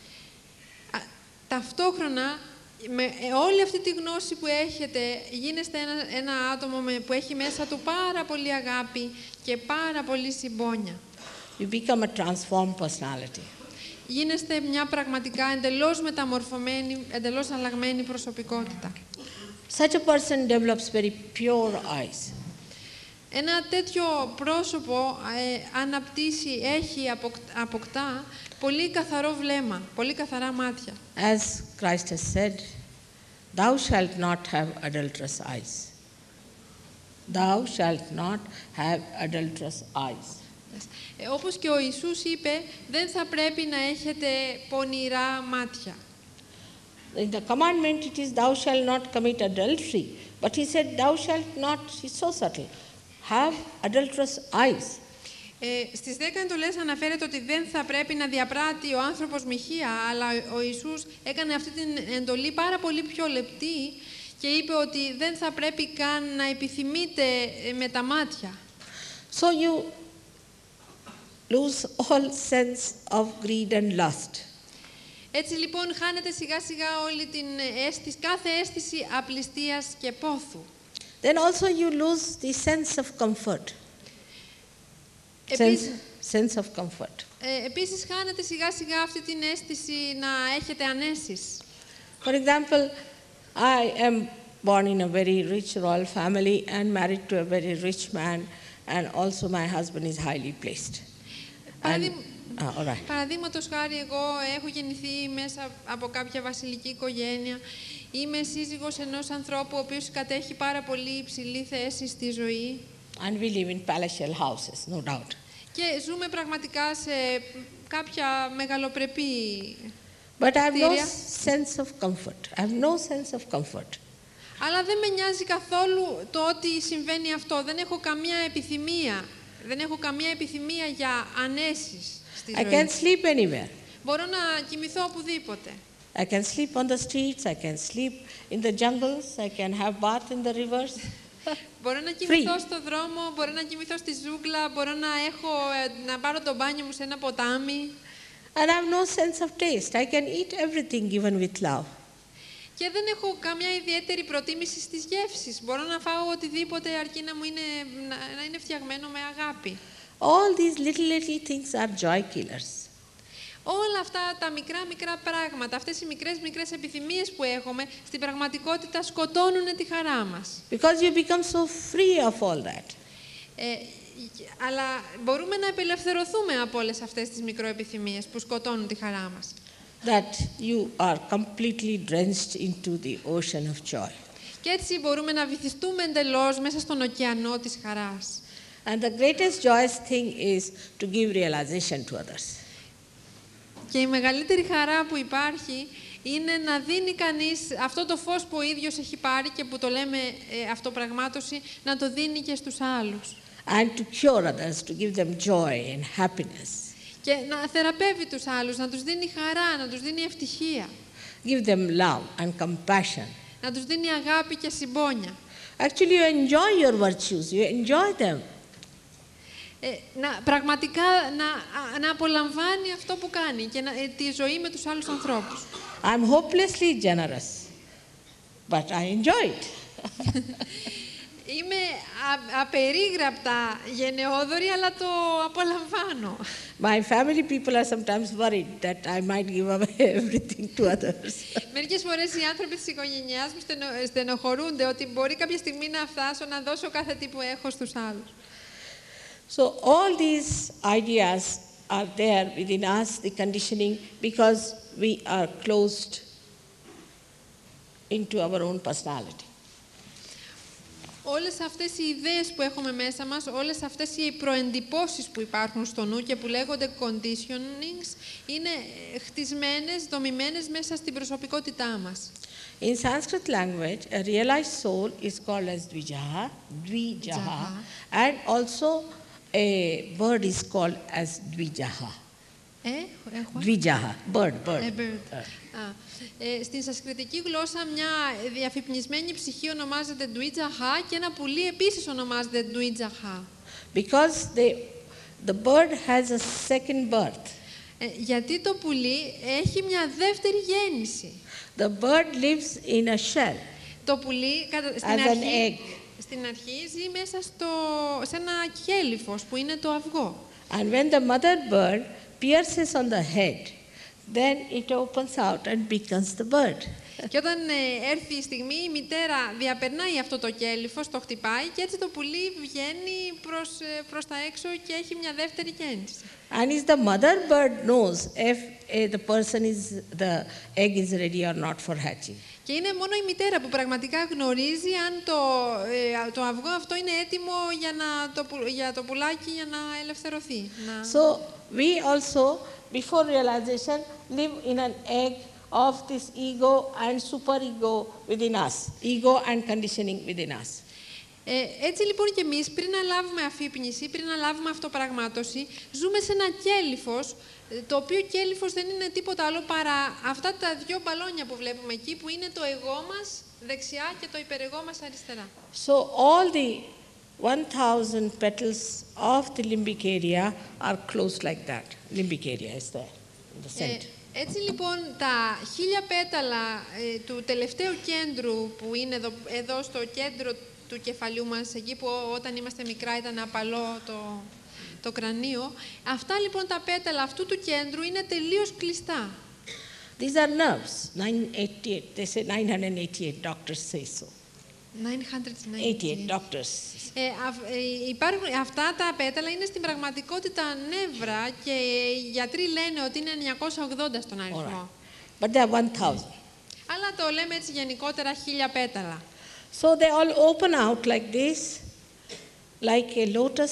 Ταυτόχρονα, με όλη αυτή τη γνώση που έχετε, γίνεστε ένα, ένα άτομο με, που έχει μέσα του πάρα πολύ αγάπη και πάρα πολύ συμπόνια. You become a transformed personality. Γίνεστε μια πραγματικά εντελώς μεταμορφωμένη, εντελώς αλλαγμένη προσωπικότητα. Such a person develops very pure eyes. Ένα τέτοιο πρόσωπο ε, αναπτύσσει, έχει, αποκτά πολύ καθαρό βλέμμα, πολύ καθαρά μάτια. As Christ has said, thou shalt not have adulterous eyes. Thou shalt not have adulterous eyes. Ε, όπως και ο Ιησούς είπε, δεν θα πρέπει να έχετε πονηρά μάτια. In the commandment it is, thou shalt not commit adultery. But he said, thou shalt not, he's so subtle, have adulterous eyes. Ε, στις δέκα εντολές αναφέρεται ότι δεν θα πρέπει να διαπράττει ο άνθρωπος μοιχεία, αλλά ο Ιησούς έκανε αυτή την εντολή πάρα πολύ πιο λεπτή και είπε ότι δεν θα πρέπει καν να επιθυμείτε με τα μάτια. So you lose all sense of greed and lust. Έτσι λοιπόν χάνεται σιγά σιγά όλη την αίσθηση, κάθε αίσθηση απληστίας και πόθου. Then also you lose the sense of comfort. Επίσης, sense, sense of comfort. Ε, επίσης χάνεται σιγά σιγά αυτή την αίσθηση να έχετε ανέσεις. For example, I am born in a very rich royal family and married to a very rich man, and also my husband is highly placed. Παραδείγ... And, ah, all right. Παραδείγματος χάρη, εγώ έχω γεννηθεί μέσα από κάποια βασιλική οικογένεια. Είμαι σύζυγος ενός ανθρώπου ο οποίος κατέχει πάρα πολύ υψηλή θέση στη ζωή. And we live in palatial houses, no doubt. Και ζούμε πραγματικά σε κάποια μεγαλοπρεπή But I have no κτίρια. sense of comfort. I have no sense of comfort. Αλλά δεν με νοιάζει καθόλου το ότι συμβαίνει αυτό. Δεν έχω καμία επιθυμία. Δεν έχω καμία επιθυμία για ανέσεις στη I ζωή. can sleep anywhere. Μπορώ να κοιμηθώ οπουδήποτε. I can sleep on the streets, I can sleep in the jungles, I can have bath in the rivers. Μπορώ να κοιμηθώ στο δρόμο, μπορώ να κοιμηθώ στη ζούγκλα, μπορώ να, έχω, να πάρω το μπάνιο μου σε ένα ποτάμι. And I have no sense of taste. I can eat everything given with love. Και δεν έχω καμιά ιδιαίτερη προτίμηση στις γεύσεις. Μπορώ να φάω οτιδήποτε αρκεί να, μου είναι, να, να είναι φτιαγμένο με αγάπη. All these little, little things are joy killers. Όλα αυτά τα μικρά μικρά πράγματα, αυτές οι μικρές μικρές επιθυμίες που έχουμε, στην πραγματικότητα σκοτώνουν τη χαρά μας. Because you become so free of all that. Ε, αλλά μπορούμε να απελευθερωθούμε από όλες αυτές τις μικροεπιθυμίες που σκοτώνουν τη χαρά μας. That you are completely drenched into the ocean of joy. Και έτσι μπορούμε να βυθιστούμε εντελώς μέσα στον ωκεανό της χαράς. And the greatest joyous thing is to give realization to others. Και η μεγαλύτερη χαρά που υπάρχει είναι να δίνει κανείς αυτό το φως που ο ίδιος έχει πάρει και που το λέμε ε, αυτοπραγμάτωση, να το δίνει και στους άλλους. And to cure others, to give them joy and happiness. Και να θεραπεύει τους άλλους, να τους δίνει χαρά, να τους δίνει ευτυχία. Give them love and compassion. Να τους δίνει αγάπη και συμπόνια. Actually, you enjoy your virtues, you enjoy them. Ε, να, πραγματικά να, να απολαμβάνει αυτό που κάνει και να, ε, τη ζωή με τους άλλους ανθρώπους. I'm hopelessly generous. but I enjoy it. Είμαι α, απερίγραπτα γενναιόδορη, αλλά το απολαμβάνω. My family people are sometimes worried that I might give away everything to others. Μερικές φορές οι άνθρωποι της οικογένειάς μου στενο, στενοχωρούνται ότι μπορεί κάποια στιγμή να φτάσω να δώσω κάθε τι που έχω στους άλλους. So all these ideas are there within us, the conditioning, because we are closed into our own personality. Όλες αυτές οι ιδέες που έχουμε μέσα μας, όλες αυτές οι προεντυπώσεις που υπάρχουν στο νου και που λέγονται conditionings, είναι χτισμένες, δομημένες μέσα στην προσωπικότητά μας. In Sanskrit language, a realized soul is called as Dvijaha, Dvijaha, and also a bird is called as Dvijaha. Ε, έχω. Dvijaha, bird, bird. A bird. Α, ε, στην σανσκριτική γλώσσα μια διαφυπνισμένη ψυχή ονομάζεται Dvijaha και ένα πουλί επίσης ονομάζεται Dvijaha. Because they, the bird has a second birth. Ε, γιατί το πουλί έχει μια δεύτερη γέννηση. The bird lives in a shell. Το πουλί κατα... στην, As an αρχή, egg. στην αρχή ζει μέσα στο, σε ένα κέλυφος που είναι το αυγό. And when the mother bird pierces on the head, then it opens out and becomes the bird. Και όταν ε, έρθει η στιγμή, η μητέρα διαπερνάει αυτό το κέλυφος, το χτυπάει και έτσι το πουλί βγαίνει προς, ε, προς τα έξω και έχει μια δεύτερη γέννηση. And is the mother bird knows if uh, the person is, the egg is ready or not for hatching. Και είναι μόνο η μητέρα που πραγματικά γνωρίζει αν το, ε, το αυγό αυτό είναι έτοιμο για, να, το, για το πουλάκι για να ελευθερωθεί. Να... So we also, before realization, live in an egg of this ego and superego within us, ego and conditioning within us. Ε, έτσι λοιπόν και εμείς πριν να λάβουμε αφύπνιση, πριν να λάβουμε αυτοπραγμάτωση, ζούμε σε ένα κέλυφος, το οποίο κέλυφος δεν είναι τίποτα άλλο παρά αυτά τα δυο μπαλόνια που βλέπουμε εκεί, που είναι το εγώ μας δεξιά και το υπερεγώ μας αριστερά. So all the one thousand petals of the limbic area are closed like that. Limbic area is there in the center. Ε, έτσι λοιπόν τα χίλια πέταλα ε, του τελευταίου κέντρου που είναι εδώ, εδώ στο κέντρο του κεφαλιού μας, εκεί που όταν είμαστε μικρά ήταν απαλό το, το κρανίο, αυτά λοιπόν τα πέταλα αυτού του κέντρου είναι τελείως κλειστά. These are nerves. nine eighty-eight, they say nine hundred eighty-eight doctors say so. εννιακόσια ενενήντα eighty-eight doctors. Ε, αυ, ε, υπάρχουν, αυτά τα πέταλα είναι στην πραγματικότητα νεύρα και οι γιατροί λένε ότι είναι εννιακόσια ογδόντα στον αριθμό. Right. But they are one thousand. Αλλά το λέμε έτσι γενικότερα χίλια πέταλα. So they all open out like this, like a lotus,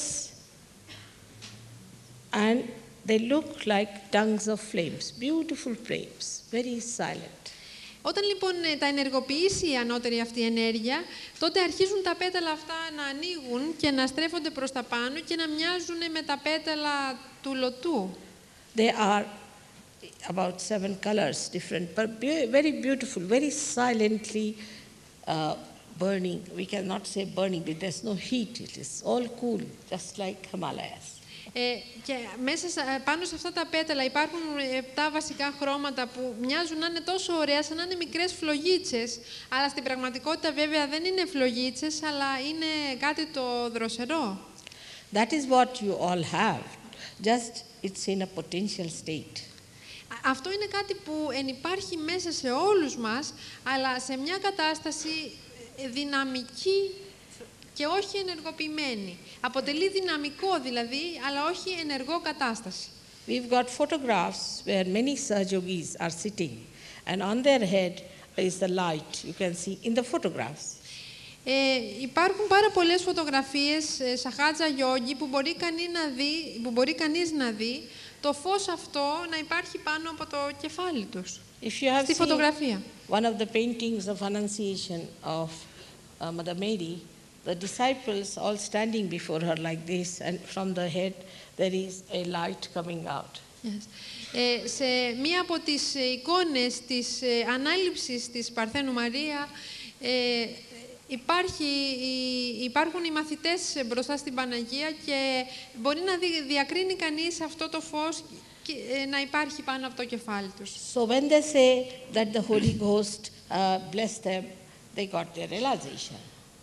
and they look like tongues of flames, beautiful flames, very silent. Όταν λοιπόν τα ενεργοποιήσει η ανώτερη αυτή ενέργεια, τότε αρχίζουν τα πέταλα αυτά να ανοίγουν και να στρέφονται προς τα πάνω και να μοιάζουν με τα πέταλα του λωτού. They are about seven colors, different, but very beautiful, very silently uh, burning. We cannot say burning, but there's no heat. It is all cool, just like Himalayas. Ε, και μέσα πάνω σε αυτά τα πέταλα υπάρχουν επτά βασικά χρώματα που μοιάζουν να είναι τόσο ωραία, σαν να είναι μικρές φλογίτσες, αλλά στην πραγματικότητα βέβαια δεν είναι φλογίτσες, αλλά είναι κάτι το δροσερό. That is what you all have, just it's in a potential state. Αυτό είναι κάτι που ενυπάρχει μέσα σε όλους μας, αλλά σε μια κατάσταση δυναμική και όχι ενεργοποιημένη. Αποτελεί δυναμικό δηλαδή, αλλά όχι ενεργό κατάσταση. We've got photographs where many Sahajogis are sitting, and on their head is the light you can see in the photographs. Ε, υπάρχουν πάρα πολλές φωτογραφίες ε, Σαχάτζα Γιόγκι που μπορεί, κανεί να δει, που μπορεί κανείς να δει το φως αυτό να υπάρχει πάνω από το κεφάλι τους. If you have στη seen φωτογραφία. one of the paintings of Annunciation of uh, Mother Mary, the disciples all standing before her like this, and from the head there is a light coming out. Yes. Ε, σε μία από τις εικόνες της ε, ανάληψης της Παρθένου Μαρία ε, υπάρχει, υπάρχουν οι μαθητές μπροστά στην Παναγία και μπορεί να δι, διακρίνει κανείς αυτό το φως και, ε, να υπάρχει πάνω από το κεφάλι τους. So when they say that the Holy Ghost uh, blessed them, they got their realization.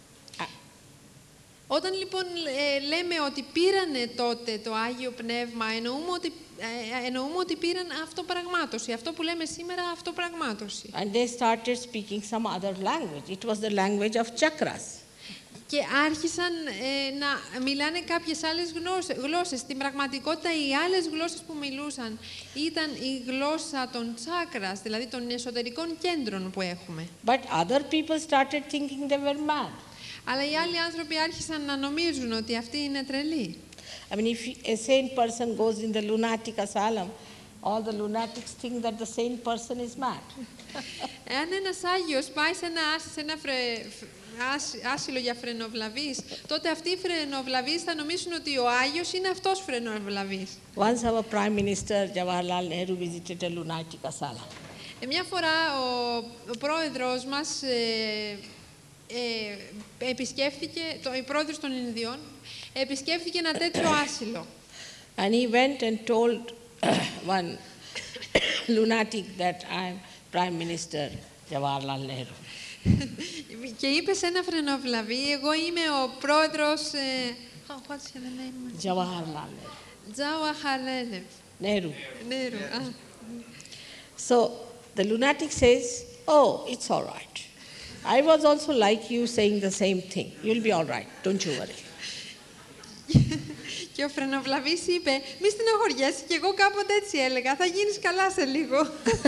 Όταν λοιπόν ε, λέμε ότι πήρανε τότε το Άγιο Πνεύμα, εννοούμε ότι, ε, εννοούμε ότι πήραν αυτοπραγμάτωση. Αυτό που λέμε σήμερα, αυτοπραγμάτωση. And they started speaking some other language. It was the language of chakras. Και άρχισαν ε, να μιλάνε κάποιες άλλες γλώσσες. Στην πραγματικότητα, οι άλλες γλώσσες που μιλούσαν ήταν η γλώσσα των τσάκρας, δηλαδή των εσωτερικών κέντρων που έχουμε. But other people started thinking they were mad. Αλλά οι άλλοι άνθρωποι άρχισαν να νομίζουν ότι αυτοί είναι τρελοί. I mean, if a sane person goes in the lunatic asylum, all the lunatics think that the sane person is mad. Εάν ένας Άγιος πάει σε ένα, σε ένα φρε, άσ, άσυλο για φρενοβλαβείς, τότε αυτοί οι φρενοβλαβείς θα νομίσουν ότι ο Άγιος είναι αυτός φρενοβλαβής. Once our Prime Minister Jawaharlal Nehru visited a lunatic asylum. Ε, μια φορά ο, ο πρόεδρος μας ε, ε, επισκέφθηκε, το, η πρόεδρος των Ινδιών, επισκέφθηκε ένα τέτοιο άσυλο. And he went and told one lunatic that I'm Prime Minister Jawaharlal Nehru. Και είπε σε ένα φρενοβλαβή, εγώ είμαι ο πρόεδρος... Ε, oh, what's your name? Jawaharlal Nehru. Jawaharlal Nehru. Nehru. Ah. So the lunatic says, oh, it's all right. I was also like you saying the same thing. You'll be all right. Don't you worry. Και ο φρενοβλαβής είπε, μη στενοχωριέσαι, και εγώ κάποτε έτσι έλεγα, θα γίνεις καλά σε λίγο.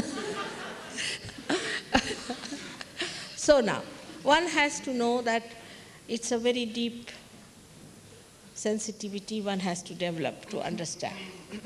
So now, one has to know that it's a very deep sensitivity one has to develop to understand.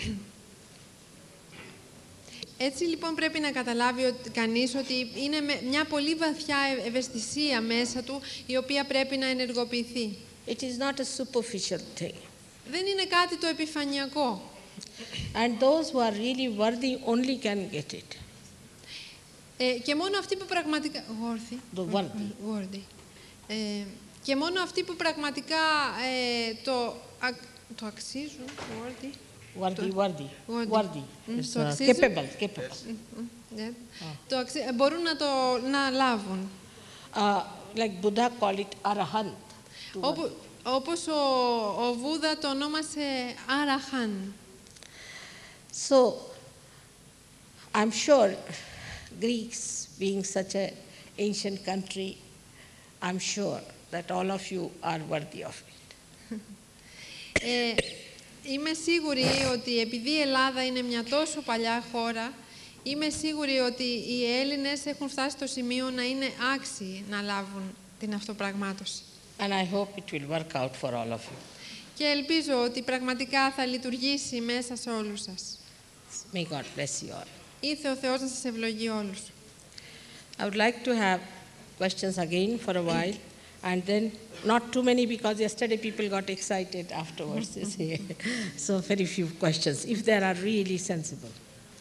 Έτσι λοιπόν πρέπει να καταλάβει ότι, κανείς ότι είναι μια πολύ βαθιά ευαισθησία μέσα του, η οποία πρέπει να ενεργοποιηθεί. It is not a superficial thing. Δεν είναι κάτι το επιφανειακό. And those who are really worthy only can get it. Ε, και μόνο αυτοί που πραγματικά... Worthy. The worthy. Worthy. Ε, και μόνο αυτοί που πραγματικά ε, το, α, το αξίζουν. Worthy. Worthy, το, worthy. Worthy. Worthy. Mm, It's, το uh, αξίζουν. capable, capable. Mm, mm, yeah. ah. Το αξί, μπορούν να το να λάβουν. Uh, like Buddha called it arahant. Όπου, όπως ο, ο Βούδα το ονόμασε Αραχάν. So, I'm sure Greeks, being such an ancient country, I'm sure that all of you are worthy of it. ε, είμαι σίγουρη ότι επειδή η Ελλάδα είναι μια τόσο παλιά χώρα, είμαι σίγουρη ότι οι Έλληνες έχουν φτάσει στο σημείο να είναι άξιοι να λάβουν την αυτοπραγμάτωση. And I hope it will work out for all of you. Και ελπίζω ότι πραγματικά θα λειτουργήσει μέσα σε όλους σας. May God bless you all. Ήθε ο Θεός να σας ευλογεί όλους. I would like to have questions again for a while, and then not too many because yesterday people got excited afterwards. So very few questions, if they are really sensible.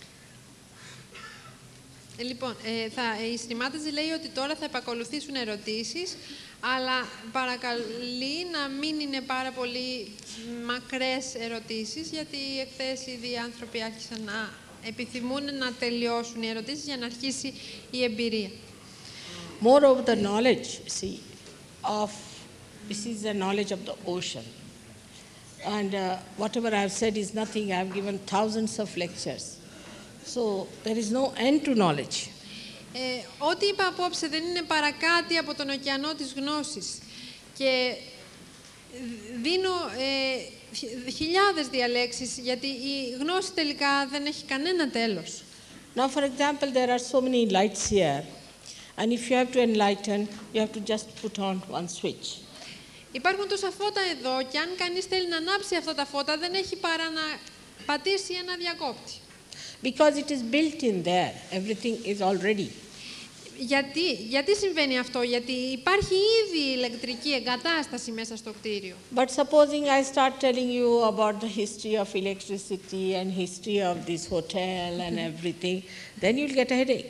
Λοιπόν, ε, θα, η Σριμάταζη λέει ότι τώρα θα επακολουθήσουν ερωτήσεις, αλλά παρακαλεί να μην είναι πάρα πολύ μακρές ερωτήσεις, γιατί εχθές ήδη οι άνθρωποι άρχισαν να επιθυμούν να τελειώσουν οι ερωτήσεις για να αρχίσει η εμπειρία. Moreover, the knowledge, see, of, this is the knowledge of the ocean. And uh, whatever I have said is nothing. I have given thousands of lectures. So there is no end to knowledge. Ε, ό,τι είπα απόψε δεν είναι παρά κάτι από τον ωκεανό της γνώσης. Και δίνω ε, χιλιάδες διαλέξεις, γιατί η γνώση τελικά δεν έχει κανένα τέλος. Now, for example, there are so many lights here. And if you have to enlighten, you have to just put on one switch. Υπάρχουν τόσα φώτα εδώ και αν κανείς θέλει να ανάψει αυτά τα φώτα, δεν έχει παρά να πατήσει ένα διακόπτη. Because it is built in there. Everything is already. Γιατί, γιατί συμβαίνει αυτό, γιατί υπάρχει ήδη ηλεκτρική εγκατάσταση μέσα στο κτίριο. But supposing I start telling you about the history of electricity and history of this hotel and everything, then you'll get a headache.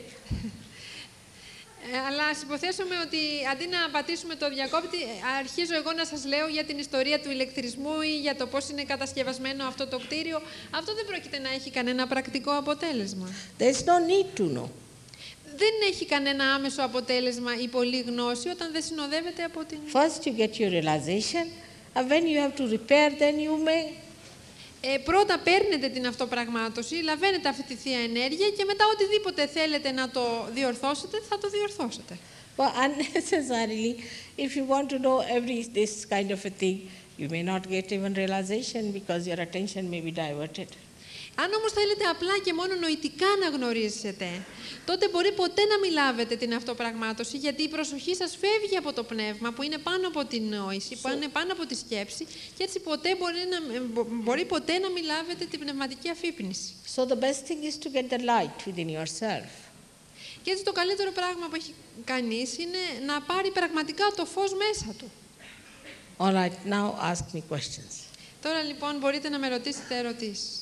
Ε, αλλά ας υποθέσουμε ότι αντί να πατήσουμε το διακόπτη, αρχίζω εγώ να σας λέω για την ιστορία του ηλεκτρισμού ή για το πώς είναι κατασκευασμένο αυτό το κτίριο. Αυτό δεν πρόκειται να έχει κανένα πρακτικό αποτέλεσμα. There's no need to know. δεν έχει κανένα άμεσο αποτέλεσμα η πολλή γνώση όταν δεν συνοδεύεται από την... First you get your realization, and when you have to repair, then you may. Ε, πρώτα παίρνετε την αυτοπραγμάτωση, λαβαίνετε αυτή τη Θεία Ενέργεια και μετά οτιδήποτε θέλετε να το διορθώσετε, θα το διορθώσετε. But unnecessarily, if you want to know every this kind of a thing, you may not get even realization because your attention may be diverted. Αν όμως θέλετε απλά και μόνο νοητικά να γνωρίζετε, τότε μπορεί ποτέ να μην λάβετε την αυτοπραγμάτωση, γιατί η προσοχή σας φεύγει από το πνεύμα, που είναι πάνω από την νόηση, που είναι πάνω από τη σκέψη, και έτσι ποτέ μπορεί, να, μπορεί ποτέ να μην λάβετε την πνευματική αφύπνιση. So the best thing is to get the light within yourself. Και έτσι το καλύτερο πράγμα που έχει κανείς είναι να πάρει πραγματικά το φως μέσα του. All right, now ask me questions. Τώρα λοιπόν μπορείτε να με ρωτήσετε ερωτήσεις.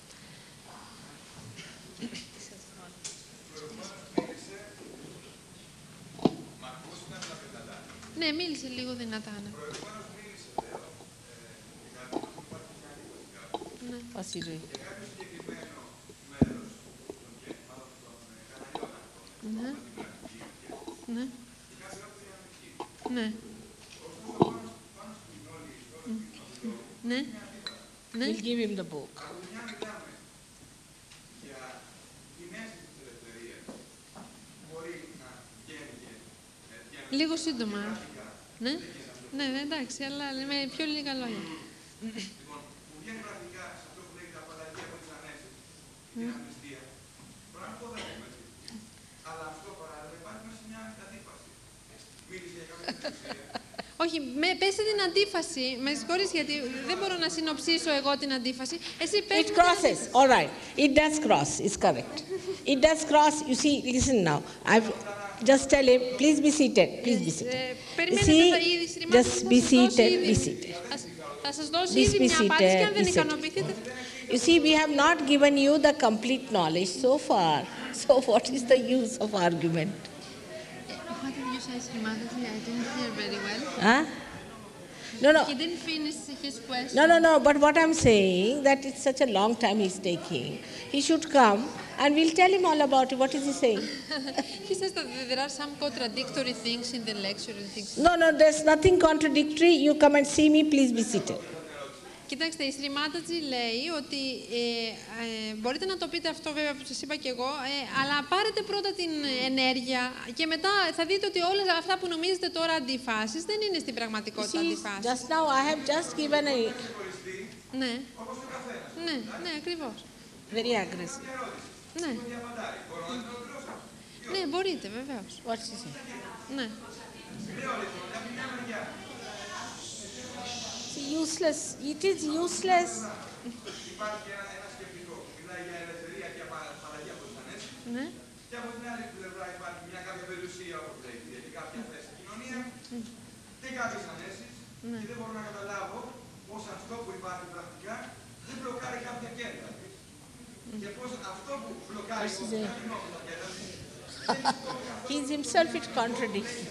Ναι, μίλησε λίγο δυνατά. Ναι. Ναι. What's he doing? Ναι. Ναι. Ναι. Ναι. Ναι. We'll give him the book. Λίγο σύντομα. Ναι. Ναι, ναι, εντάξει, αλλά με πιο λίγα λόγια. Λοιπόν, που βγαίνει πρακτικά σε αυτό που λέγεται απαλλαγή από τις ανέσεις, την αμνηστία, μπορεί να το δέχομαι, έτσι. Αλλά αυτό παράλληλα υπάρχει μέσα σε μια αντίφαση. Μίλησε για κάποια εξουσία. Όχι, με, πέστε την αντίφαση. Με συγχωρείς γιατί δεν μπορώ να συνοψίσω εγώ την αντίφαση. Εσύ πες. It crosses. All right. It does cross. It's correct. It does cross. You see, listen now. I've just tell him, please be seated. Please be seated. You see, just be seated. Be seated. Θα σας δώσω Please ήδη be μια απάντηση και αν δεν seated. Be ικανοποιηθείτε. You see, we have not given you the complete knowledge so far. So what is the use of argument? What did you say, Srimadhi? I didn't hear very well. Huh? No, no. He didn't finish his question. No, no, no. But what I'm saying, that it's such a long time he's taking. He should come and we'll tell him all about it. What is he saying? He says that there are some contradictory things in the lecture and things. No, no, there's nothing contradictory. You come and see me. Please be seated. Κοιτάξτε, η Σριμάτατζη λέει ότι ε, ε, μπορείτε να το πείτε αυτό βέβαια που σας είπα και εγώ, ε, αλλά πάρετε πρώτα την ενέργεια και μετά θα δείτε ότι όλα αυτά που νομίζετε τώρα αντιφάσεις δεν είναι στην πραγματικότητα See, αντιφάσεις. just now I have just given a Ναι, ναι, ναι, ακριβώς. very aggressive. Ναι. Ναι, μπορείτε, βεβαίως. What's he saying? Ναι. See, useless. It is useless. Υπάρχει ένα, ένα σκεπτικό. Μιλάει για ελευθερία και απαλλαγή από τις ανέσεις. Ναι. Και από την άλλη πλευρά υπάρχει μια κάποια περιουσία, όπως λέγεται, γιατί κάποια θέση στην κοινωνία και κάποιες ανέσεις. Και δεν μπορώ να καταλάβω πώς αυτό που υπάρχει πρακτικά δεν μπλοκάρει κάποια κέντρα. Και πώς αυτό που μπλοκάρει κάποια κέντρα. He is himself is contradicting.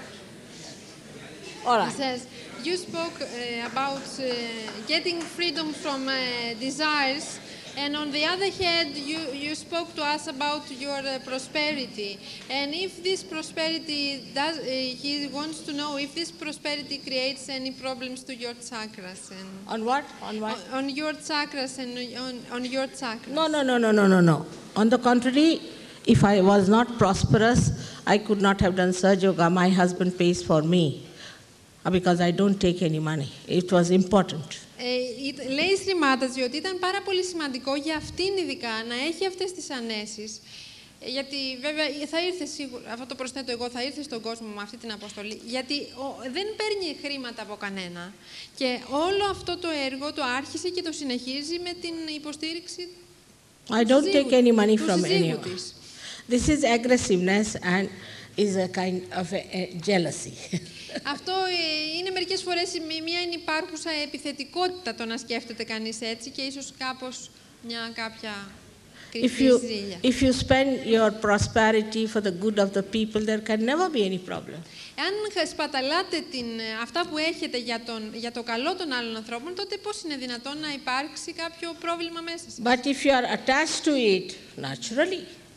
All He right. says, you spoke uh, about uh, getting freedom from uh, desires, and on the other hand, you, you spoke to us about your uh, prosperity. And if this prosperity does, uh, he wants to know if this prosperity creates any problems to your chakras. And On what? On what? on, on your chakras and on, on your chakras. No, no, no, no, no, no, no. On the contrary, if I was not prosperous, I could not have done Surge Yoga. My husband pays for me because I don't take any money. It was important. Ε, λέει η Σριμάτατζη ότι ήταν πάρα πολύ σημαντικό για αυτήν ειδικά να έχει αυτές τις ανέσεις. Ε, γιατί βέβαια θα ήρθε σίγουρα, αυτό το προσθέτω εγώ, θα ήρθε στον κόσμο με αυτή την αποστολή. Γιατί ο, δεν παίρνει χρήματα από κανένα. Και όλο αυτό το έργο το άρχισε και το συνεχίζει με την υποστήριξη I του don't συζύγου, take any money του from συζύγου anyone. της. This is aggressiveness and is a kind of a, a jealousy. Αυτό ε, είναι μερικές φορές μια είναι υπάρχουσα επιθετικότητα το να σκέφτεται κανείς έτσι και ίσως κάπως μια κάποια If κρυφή you, ζήλια. if you spend your prosperity for the good of the people, there can never be any problem. Εάν σπαταλάτε την, αυτά που έχετε για, τον, για το καλό των άλλων ανθρώπων, τότε πώς είναι δυνατόν να υπάρξει κάποιο πρόβλημα μέσα σας. But if you are attached to it, naturally,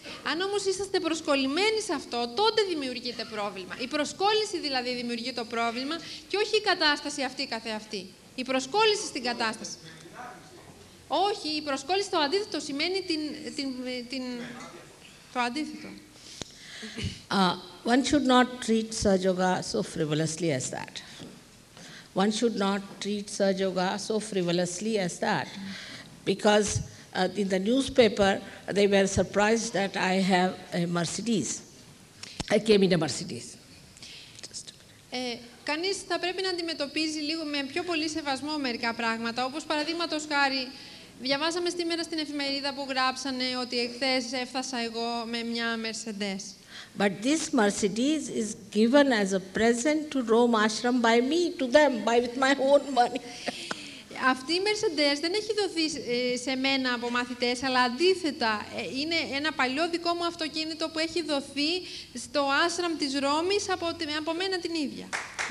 Αν όμως είσαστε προσκολλημένοι σε αυτό, τότε δημιουργείται πρόβλημα. Η προσκόλληση δηλαδή δημιουργεί το πρόβλημα και όχι η κατάσταση αυτή καθεαυτή. Η προσκόλληση στην κατάσταση. Όχι, η προσκόλληση το αντίθετο σημαίνει την, την, την, το αντίθετο. Uh, one should not treat Sahaja Yoga so frivolously as that. One should not treat Sahaja Yoga so frivolously as that, because uh, in the newspaper they were surprised that I have a Mercedes. I came in a Mercedes. Ε, κανείς θα πρέπει να αντιμετωπίζει λίγο με πιο πολύ σεβασμό μερικά πράγματα, όπως παραδείγματος χάρη, διαβάσαμε σήμερα στην εφημερίδα που γράψανε ότι εχθές έφτασα εγώ με μια Mercedes. But this Mercedes is given as a present to Rome Ashram by me, to them, by with my own money. Αυτή η Mercedes δεν έχει δοθεί σε μένα από μαθητές, αλλά αντίθετα είναι ένα παλιό δικό μου αυτοκίνητο που έχει δοθεί στο Ashram της Ρώμης από, από μένα την ίδια.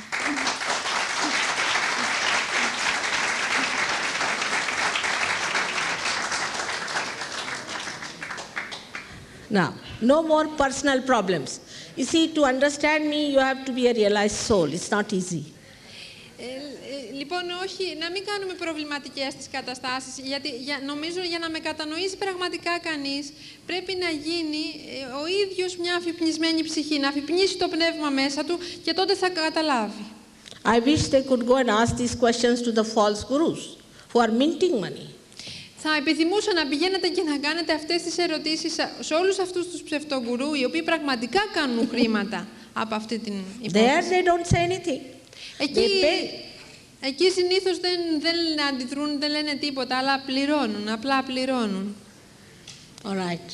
Now, no more personal problems. You see, to understand me, you have to be a realized soul. It's not easy. Ε, ε, λοιπόν, όχι, να μην κάνουμε προβληματικές τις καταστάσεις, γιατί για, νομίζω για να με κατανοήσει πραγματικά κανείς, πρέπει να γίνει ε, ο ίδιος μια αφυπνισμένη ψυχή, να αφυπνίσει το πνεύμα μέσα του και τότε θα καταλάβει. I wish they could go and ask these questions to the false gurus who are minting money. Θα επιθυμούσα να πηγαίνετε και να κάνετε αυτές τις ερωτήσεις σε όλους αυτούς τους ψευτογκουρού, οι οποίοι πραγματικά κάνουν χρήματα από αυτή την υπόθεση. There they don't say anything. Εκεί, εκεί συνήθως δεν, δεν αντιδρούν, δεν λένε τίποτα, αλλά πληρώνουν, απλά πληρώνουν. All right.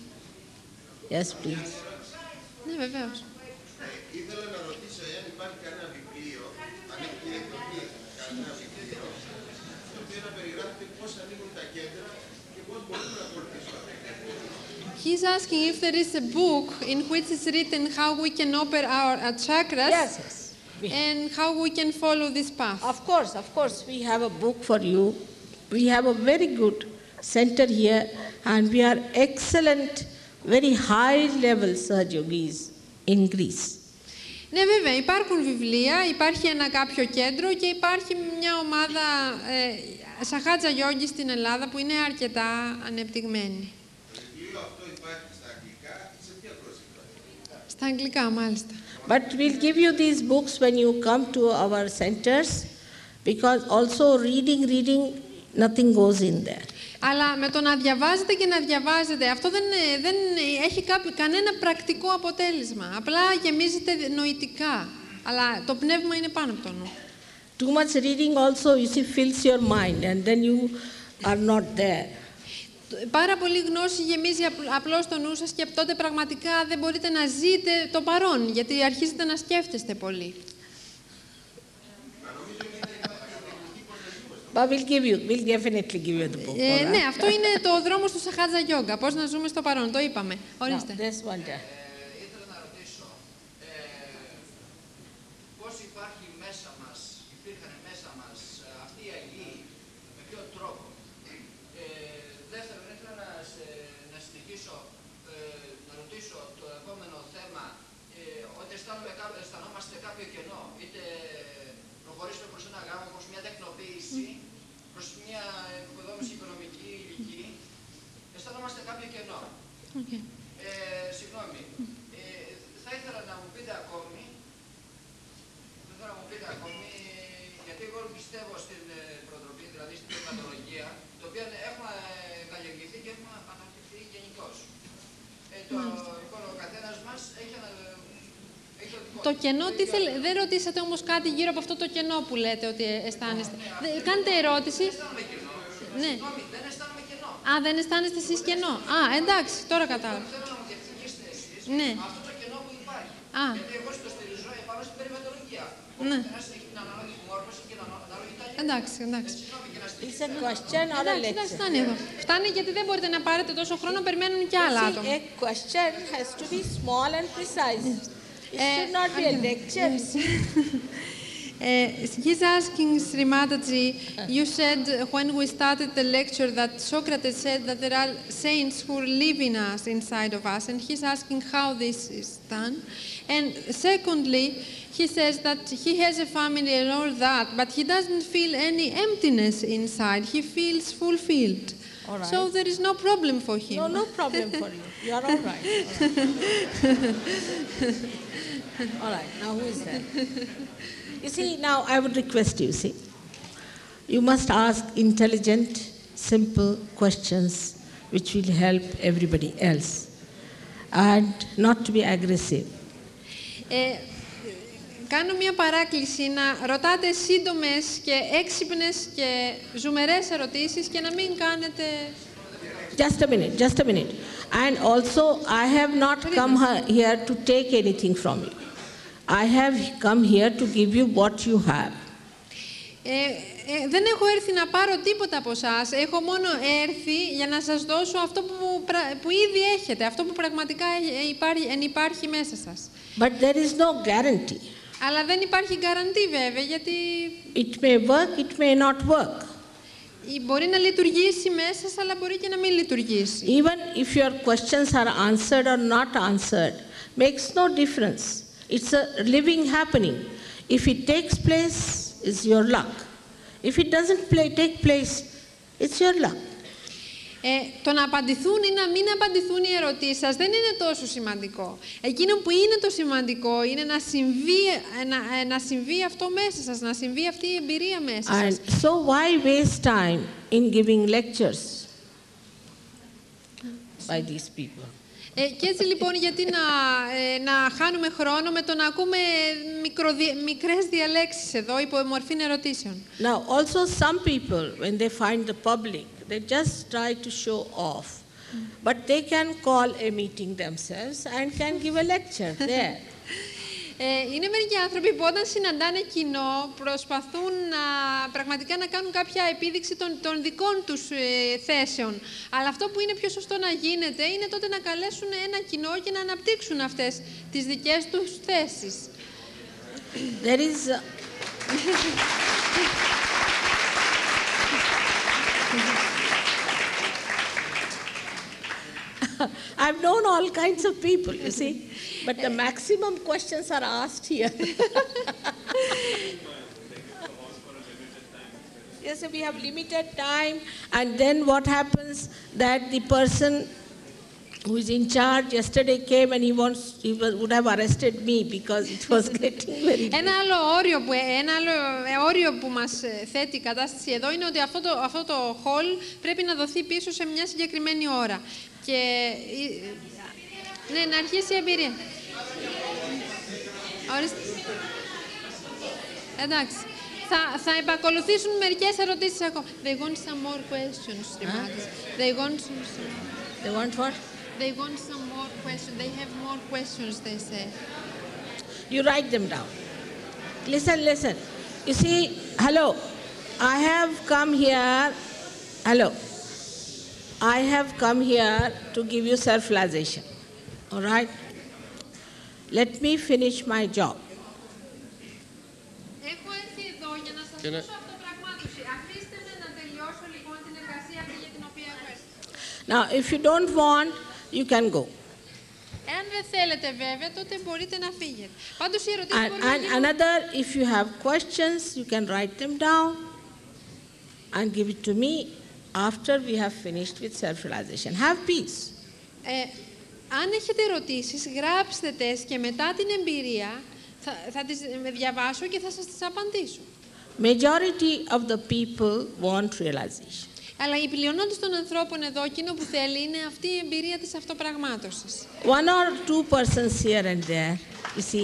Yes, please. Ναι, βεβαίως. Ήθελα να ρωτήσω εάν υπάρχει κανένα βιβλίο, αν έχει εκδοθεί κανένα βιβλίο, το οποίο να περιγράφει πώς ανοίγουν τα κέντρα και πώς μπορούμε να ακολουθήσουμε. He's asking if there is a book in which is written how we can open our uh, chakras. Yes, yes. And how we can follow this path. Of course, of course, we have a book for you. We have a very good center here, and we are excellent, very high-level Sahaja Yogis in Greece. Ναι, βέβαια, υπάρχουν βιβλία, υπάρχει ένα κάποιο κέντρο και υπάρχει μια ομάδα ε, Σαχάτζα Γιόγκη στην Ελλάδα που είναι αρκετά ανεπτυγμένη. Το βιβλίο αυτό υπάρχει στα αγγλικά ή σε ποια γλώσσα υπάρχει? Στα αγγλικά, μάλιστα. But we'll give you these books when you come to our centers, because also reading, reading, nothing goes in there. Αλλά με το να διαβάζετε και να διαβάζετε, αυτό δεν, δεν έχει κάποιο, κανένα πρακτικό αποτέλεσμα. Απλά γεμίζετε νοητικά, αλλά το πνεύμα είναι πάνω από το νου. Too much reading also, you see, fills your mind, and then you are not there. Πάρα πολύ γνώση γεμίζει απλώς το νου σας και τότε πραγματικά δεν μπορείτε να ζείτε το παρόν, γιατί αρχίζετε να σκέφτεστε πολύ. But we'll give you, we'll definitely give you the book. Ε, ναι, αυτό είναι το δρόμος του Σαχάτζα Γιόγκα. Πώς να ζούμε στο παρόν, το είπαμε. Ορίστε. Now, this one there. Ε, ήθελα να ρωτήσω, ε, πώς υπάρχει μέσα μας, υπήρχαν μέσα μας αυτοί οι Αγίοι, με ποιο τρόπο. Ε, δεύτερον, ήθελα να, σε, να συνεχίσω, ε, να ρωτήσω το επόμενο θέμα, ε, ότι αισθανόμαστε κάποιο κενό, είτε προχωρήσουμε προς ένα γάμο, προς μια τεκνοποίηση, προς μια οικοδόμηση οικονομική, ηλική, αισθανόμαστε κάποιο κενό. Okay. Ε, συγγνώμη, ε, θα ήθελα να μου πείτε ακόμη, θα ήθελα να μου πείτε ακόμη, γιατί εγώ πιστεύω στην ε, προτροπή, δηλαδή στην πνευματολογία, το οποίο έχουμε καλλιεργηθεί και έχουμε αναπτυχθεί γενικώς. Ε, το, λοιπόν, ο καθένας μας έχει ένα... Το κενό, τι θέλ... δεν ρωτήσατε όμως κάτι γύρω από αυτό το κενό που λέτε ότι αισθάνεστε. Ναι, ναι, κάντε ερώτηση. Δεν αισθάνομαι κενό. Ναι. Συγγνώμη, δεν αισθάνομαι κενό. Α, δεν αισθάνεστε εσείς κενό. Α, εντάξει, τώρα κατάλαβα. Θέλω να μου διευκρινίσετε εσείς Ναι. αυτό το κενό που υπάρχει. Α. Γιατί εγώ στο στηριζώ επάνω στην περιβαλλοντολογία. Ναι. Ο καθένας έχει την ανάλογη μόρφωση και την ανάλογη ταχύτητα. Εντάξει, εντάξει. Συγγνώμη, και να It's a question or a Εντάξει, εντάξει, lecture? φτάνει εδώ. Φτάνει γιατί δεν μπορείτε να πάρετε τόσο χρόνο, περιμένουν και άλλα See, άτομα. a question has to be small and precise. It Ε, should not be a lecture. Uh, he's asking, Srimataji, you said when we started the lecture that Socrates said that there are saints who live in us, inside of us, and he's asking how this is done. And secondly, he says that he has a family and all that, but he doesn't feel any emptiness inside. He feels fulfilled. All right. So there is no problem for him. No, no problem for you. You are all right. All right. All right. Now who is that? You see, now I would request you, see, you must ask intelligent, simple questions which will help everybody else, and not to be aggressive. Ε, κάνω μια παράκληση να ρωτάτε σύντομες και έξυπνες και ζουμερές ερωτήσεις και να μην κάνετε... Just a minute, just a minute. And also, I have not come here to take anything from you. I have come here to give you what you have. Ε, ε, δεν έχω έρθει να πάρω τίποτα από εσάς. Έχω μόνο έρθει για να σας δώσω αυτό που, που ήδη έχετε, αυτό που πραγματικά υπάρχει, υπάρχει μέσα σας. But there is no guarantee. Αλλά δεν υπάρχει guarantee βέβαια, γιατί... It may work, it may not work. Μπορεί να λειτουργήσει μέσα σας, αλλά μπορεί και να μην λειτουργήσει. Even if your questions are answered or not answered, makes no difference. It's a living happening. If it takes place, it's your luck. If it doesn't play, take place, it's your luck. Ε, το να απαντηθούν ή να μην απαντηθούν οι ερωτήσεις σας δεν είναι τόσο σημαντικό. Εκείνο που είναι το σημαντικό είναι να συμβεί, να, να συμβεί αυτό μέσα σας, να συμβεί αυτή η εμπειρία μέσα σας. And so why waste time in giving lectures by these people? Ε, και έτσι λοιπόν γιατί να, ε, να χάνουμε χρόνο με το να ακούμε μικροδι, μικρές διαλέξεις εδώ υπό μορφή ερωτήσεων. Now also some people when they find the public they just try to show off. But they can call a meeting themselves and can give a lecture there. Ε, είναι μερικοί άνθρωποι που όταν συναντάνε κοινό προσπαθούν να, πραγματικά να κάνουν κάποια επίδειξη των, των δικών τους ε, θέσεων. Αλλά αυτό που είναι πιο σωστό να γίνεται είναι τότε να καλέσουν ένα κοινό και να αναπτύξουν αυτές τις δικές τους θέσεις. There is a... I've known all kinds of people, you see, but the maximum questions are asked here. Yes, we have limited time, and then what happens that the person who is in charge yesterday came and he wants he was, would have arrested me because it was getting very. Ένα άλλο όριο που, ένα άλλο όριο που μας θέτει η κατάσταση εδώ είναι ότι αυτό το, αυτό το hall πρέπει να δοθεί πίσω σε μια συγκεκριμένη ώρα. Και, ναι, να αρχίσει η εμπειρία. Ορίστε. Εντάξει. Θα, θα επακολουθήσουν μερικές ερωτήσεις ακόμα. They want some more questions, Srimati. They want some... They want what? They want some more questions. They have more questions, they say. You write them down. Listen, listen. You see, hello. I have come here. Hello. I have come here to give you self-realization. All right? Let me finish my job. Έχω έρθει εδώ για να σας δώσω αυτοπραγμάτωση. Αφήστε με να τελειώσω λοιπόν την εργασία αυτή για την οποία έχω έρθει. Now, if you don't want, you can go. Εάν δεν θέλετε βέβαια, τότε μπορείτε να φύγετε. Πάντως οι ερωτήσεις And, μπορούν να and γίνουν... another, if you have questions, you can write them down and give it to me after we have finished with self-realization. Have peace. Ε, αν έχετε ερωτήσεις, γράψτε τες και μετά την εμπειρία θα, θα τις διαβάσω και θα σας τις απαντήσω. Majority of the people want realization. Αλλά η πλειονότητα των ανθρώπων εδώ, εκείνο που θέλει, είναι αυτή η εμπειρία της αυτοπραγμάτωσης. One or two persons here and there, you see.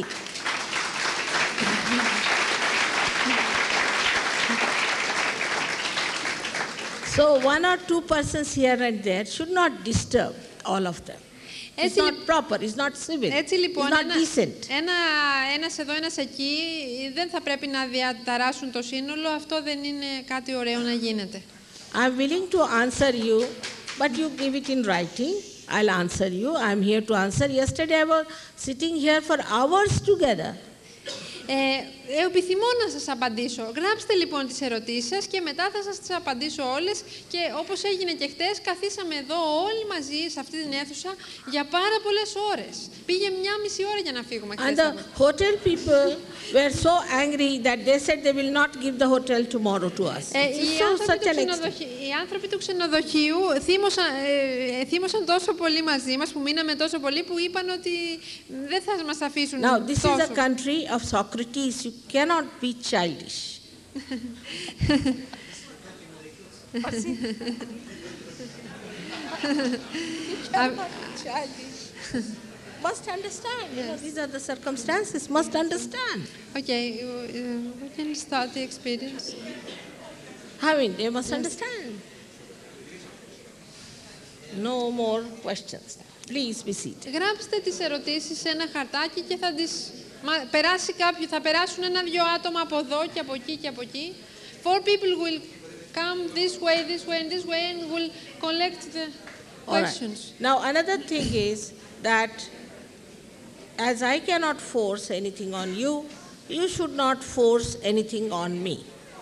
So one or two persons here and there should not disturb all of them. It's Έτσι, not proper, it's not civil, έτσι λοιπόν, it's not ένα, decent. ένα, ένας εδώ, ένας εκεί, δεν θα πρέπει να διαταράσσουν το σύνολο. Αυτό δεν είναι κάτι ωραίο να γίνεται. I'm willing to answer you, but you give it in writing. I'll answer you. I'm here to answer. Yesterday I was sitting here for hours together. Ε, επιθυμώ να σας απαντήσω. Γράψτε λοιπόν τις ερωτήσεις σας και μετά θα σας τις απαντήσω όλες. Και όπως έγινε και χτες, καθίσαμε εδώ όλοι μαζί σε αυτή την αίθουσα για πάρα πολλές ώρες. Πήγε μια μισή ώρα για να φύγουμε χτες. And the hotel people were so angry that they said they will not give the hotel tomorrow to us. Ε, It's οι, so άνθρωποι such του an ξενοδοχείου, οι άνθρωποι του ξενοδοχείου θύμωσαν, ε, θύμωσαν τόσο πολύ μαζί μας, που μείναμε τόσο πολύ, που είπαν ότι δεν θα μας αφήσουν Now, this τόσο. is a country of Socrates. You cannot be childish. Must understand. You know, these are the circumstances. Must understand. Okay, uh, we can start the experience. I mean, they must understand. No more questions. Please be seated. Γράψτε τις ερωτήσεις σε ένα χαρτάκι και θα τις μα, περάσει κάποιο, θα περάσουν ένα-δυο άτομα από εδώ και από εκεί και από εκεί. Four people will come this way, this way, and this way, and will collect the All right. questions. Now, another thing is that as I cannot force anything on you, you should not force anything on me.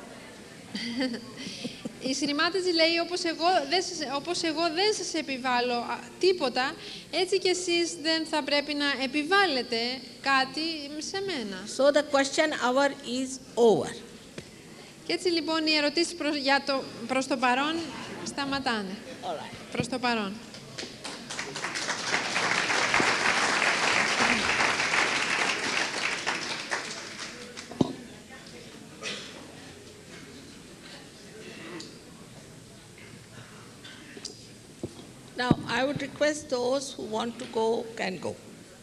Η Σριμάτατσι λέει, όπως εγώ, δεν σας, όπως εγώ δεν σας επιβάλλω α, τίποτα, έτσι και εσείς δεν θα πρέπει να επιβάλλετε κάτι σε μένα. So the question hour is over. Και έτσι λοιπόν οι ερωτήσεις προς, για το, προς το παρόν σταματάνε. All right. Προς το παρόν. Now, I would request those who want to go can go.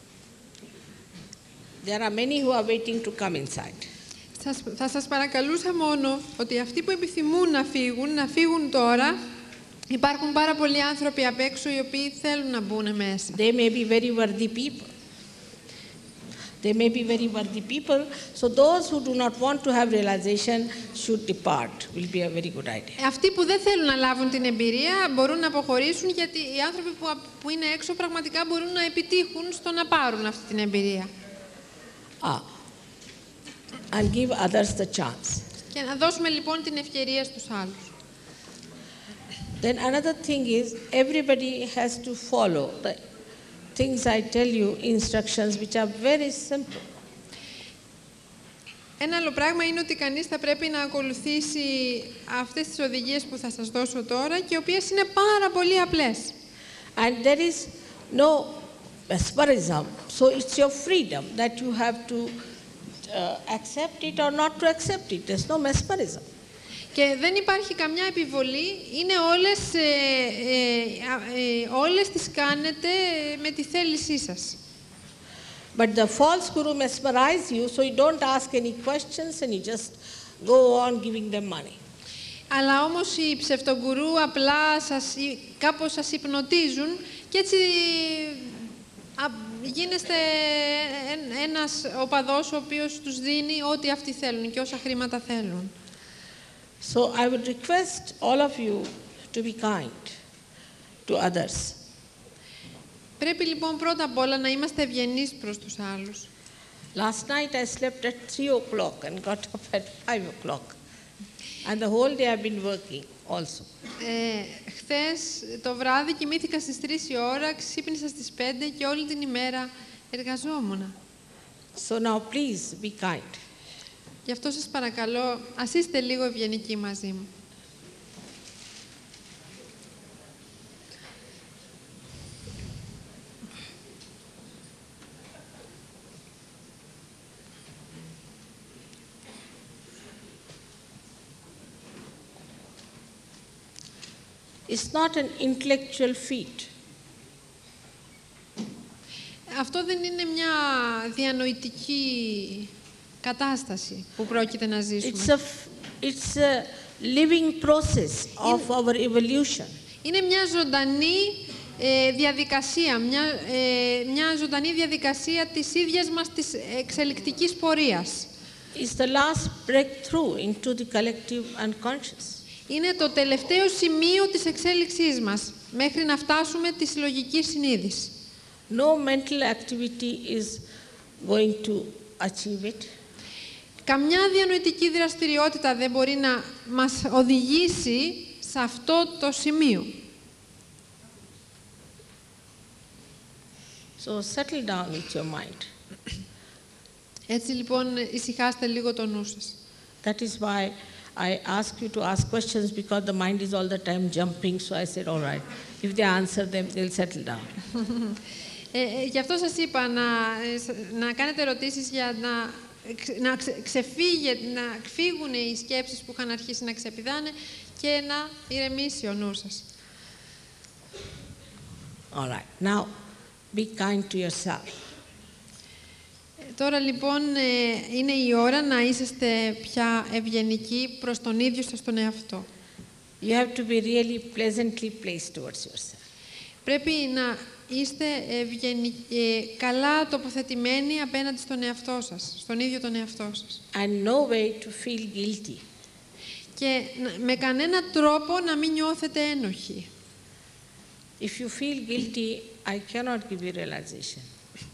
There are many who are waiting to come inside. Σας, θα σας παρακαλούσα μόνο ότι αυτοί που επιθυμούν να φύγουν, να φύγουν τώρα. Υπάρχουν πάρα πολλοί άνθρωποι απ' έξω οι οποίοι θέλουν να μπουν μέσα. They may be very worthy people. They may be very worthy people. So those who do not want to have realization should depart. Will be a very good idea. Αυτοί που δεν θέλουν να λάβουν την εμπειρία μπορούν να αποχωρήσουν, γιατί οι άνθρωποι που, που είναι έξω πραγματικά μπορούν να επιτύχουν στο να πάρουν αυτή την εμπειρία. Ah. And give others the chance. Και να δώσουμε λοιπόν την ευκαιρία στους άλλους. Then another thing is, everybody has to follow the things I tell you, instructions which are very simple. Ένα άλλο πράγμα είναι ότι κανείς θα πρέπει να ακολουθήσει αυτές τις οδηγίες που θα σας δώσω τώρα και οι οποίες είναι πάρα πολύ απλές. And there is no mesmerism, so it's your freedom that you have to uh, accept it or not to accept it. There's no mesmerism. Και δεν υπάρχει καμιά επιβολή, είναι όλες, ε, ε, ε, όλες τις κάνετε με τη θέλησή σας. But the false guru mesmerize you, so you don't ask any questions and you just go on giving them money. Αλλά όμως οι ψευτογκουρού απλά σας, κάπως σας υπνοτίζουν και έτσι α, γίνεστε ένας οπαδός ο οποίος τους δίνει ό,τι αυτοί θέλουν και όσα χρήματα θέλουν. So I would request all of you to be kind to others. Πρέπει λοιπόν πρώτα απ' όλα να είμαστε ευγενείς προς τους άλλους. Last night I slept at three o'clock and got up at five o'clock. And the whole day I've been working also. Ε, χθες το βράδυ κοιμήθηκα στις τρεις η ώρα, ξύπνησα στις πέντε και όλη την ημέρα εργαζόμουν. So now please be kind. Γι' αυτό σας παρακαλώ, ας είστε λίγο ευγενικοί μαζί μου. It's not an intellectual feat. Αυτό δεν είναι μια διανοητική κατάσταση που πρόκειται να ζήσουμε. It's a, it's a living process of our evolution. Είναι μια ζωντανή ε, διαδικασία, μια, ε, μια ζωντανή διαδικασία της ίδιας μας της εξελικτικής πορείας. It's the last breakthrough into the collective unconscious. Είναι το τελευταίο σημείο της εξέλιξής μας, μέχρι να φτάσουμε τη συλλογική συνείδηση. No mental activity is going to achieve it. καμιά διανοητική δραστηριότητα δεν μπορεί να μας οδηγήσει σε αυτό το σημείο. So settle down with your mind. Έτσι λοιπόν ησυχάστε λίγο το νου σας. That is why I ask you to ask questions, because the mind is all the time jumping. So I said, all right, if they answer them, they'll settle down. ε, ε, γι' αυτό σας είπα να, να κάνετε ερωτήσεις για να, να ξεφύγε, να φύγουν οι σκέψεις που είχαν αρχίσει να ξεπηδάνε και να ηρεμήσει ο νου σας. All right. Now, be kind to yourself. Τώρα λοιπόν είναι η ώρα να είσαστε πια ευγενικοί προς τον ίδιο σας τον εαυτό. You have to be really pleasantly placed towards yourself. Πρέπει να είστε ευγενικ... ε, καλά τοποθετημένοι απέναντι στον εαυτό σας, στον ίδιο τον εαυτό σας. And no way to feel guilty. Και με κανένα τρόπο να μην νιώθετε ένοχοι. If you feel guilty, I cannot give you realization.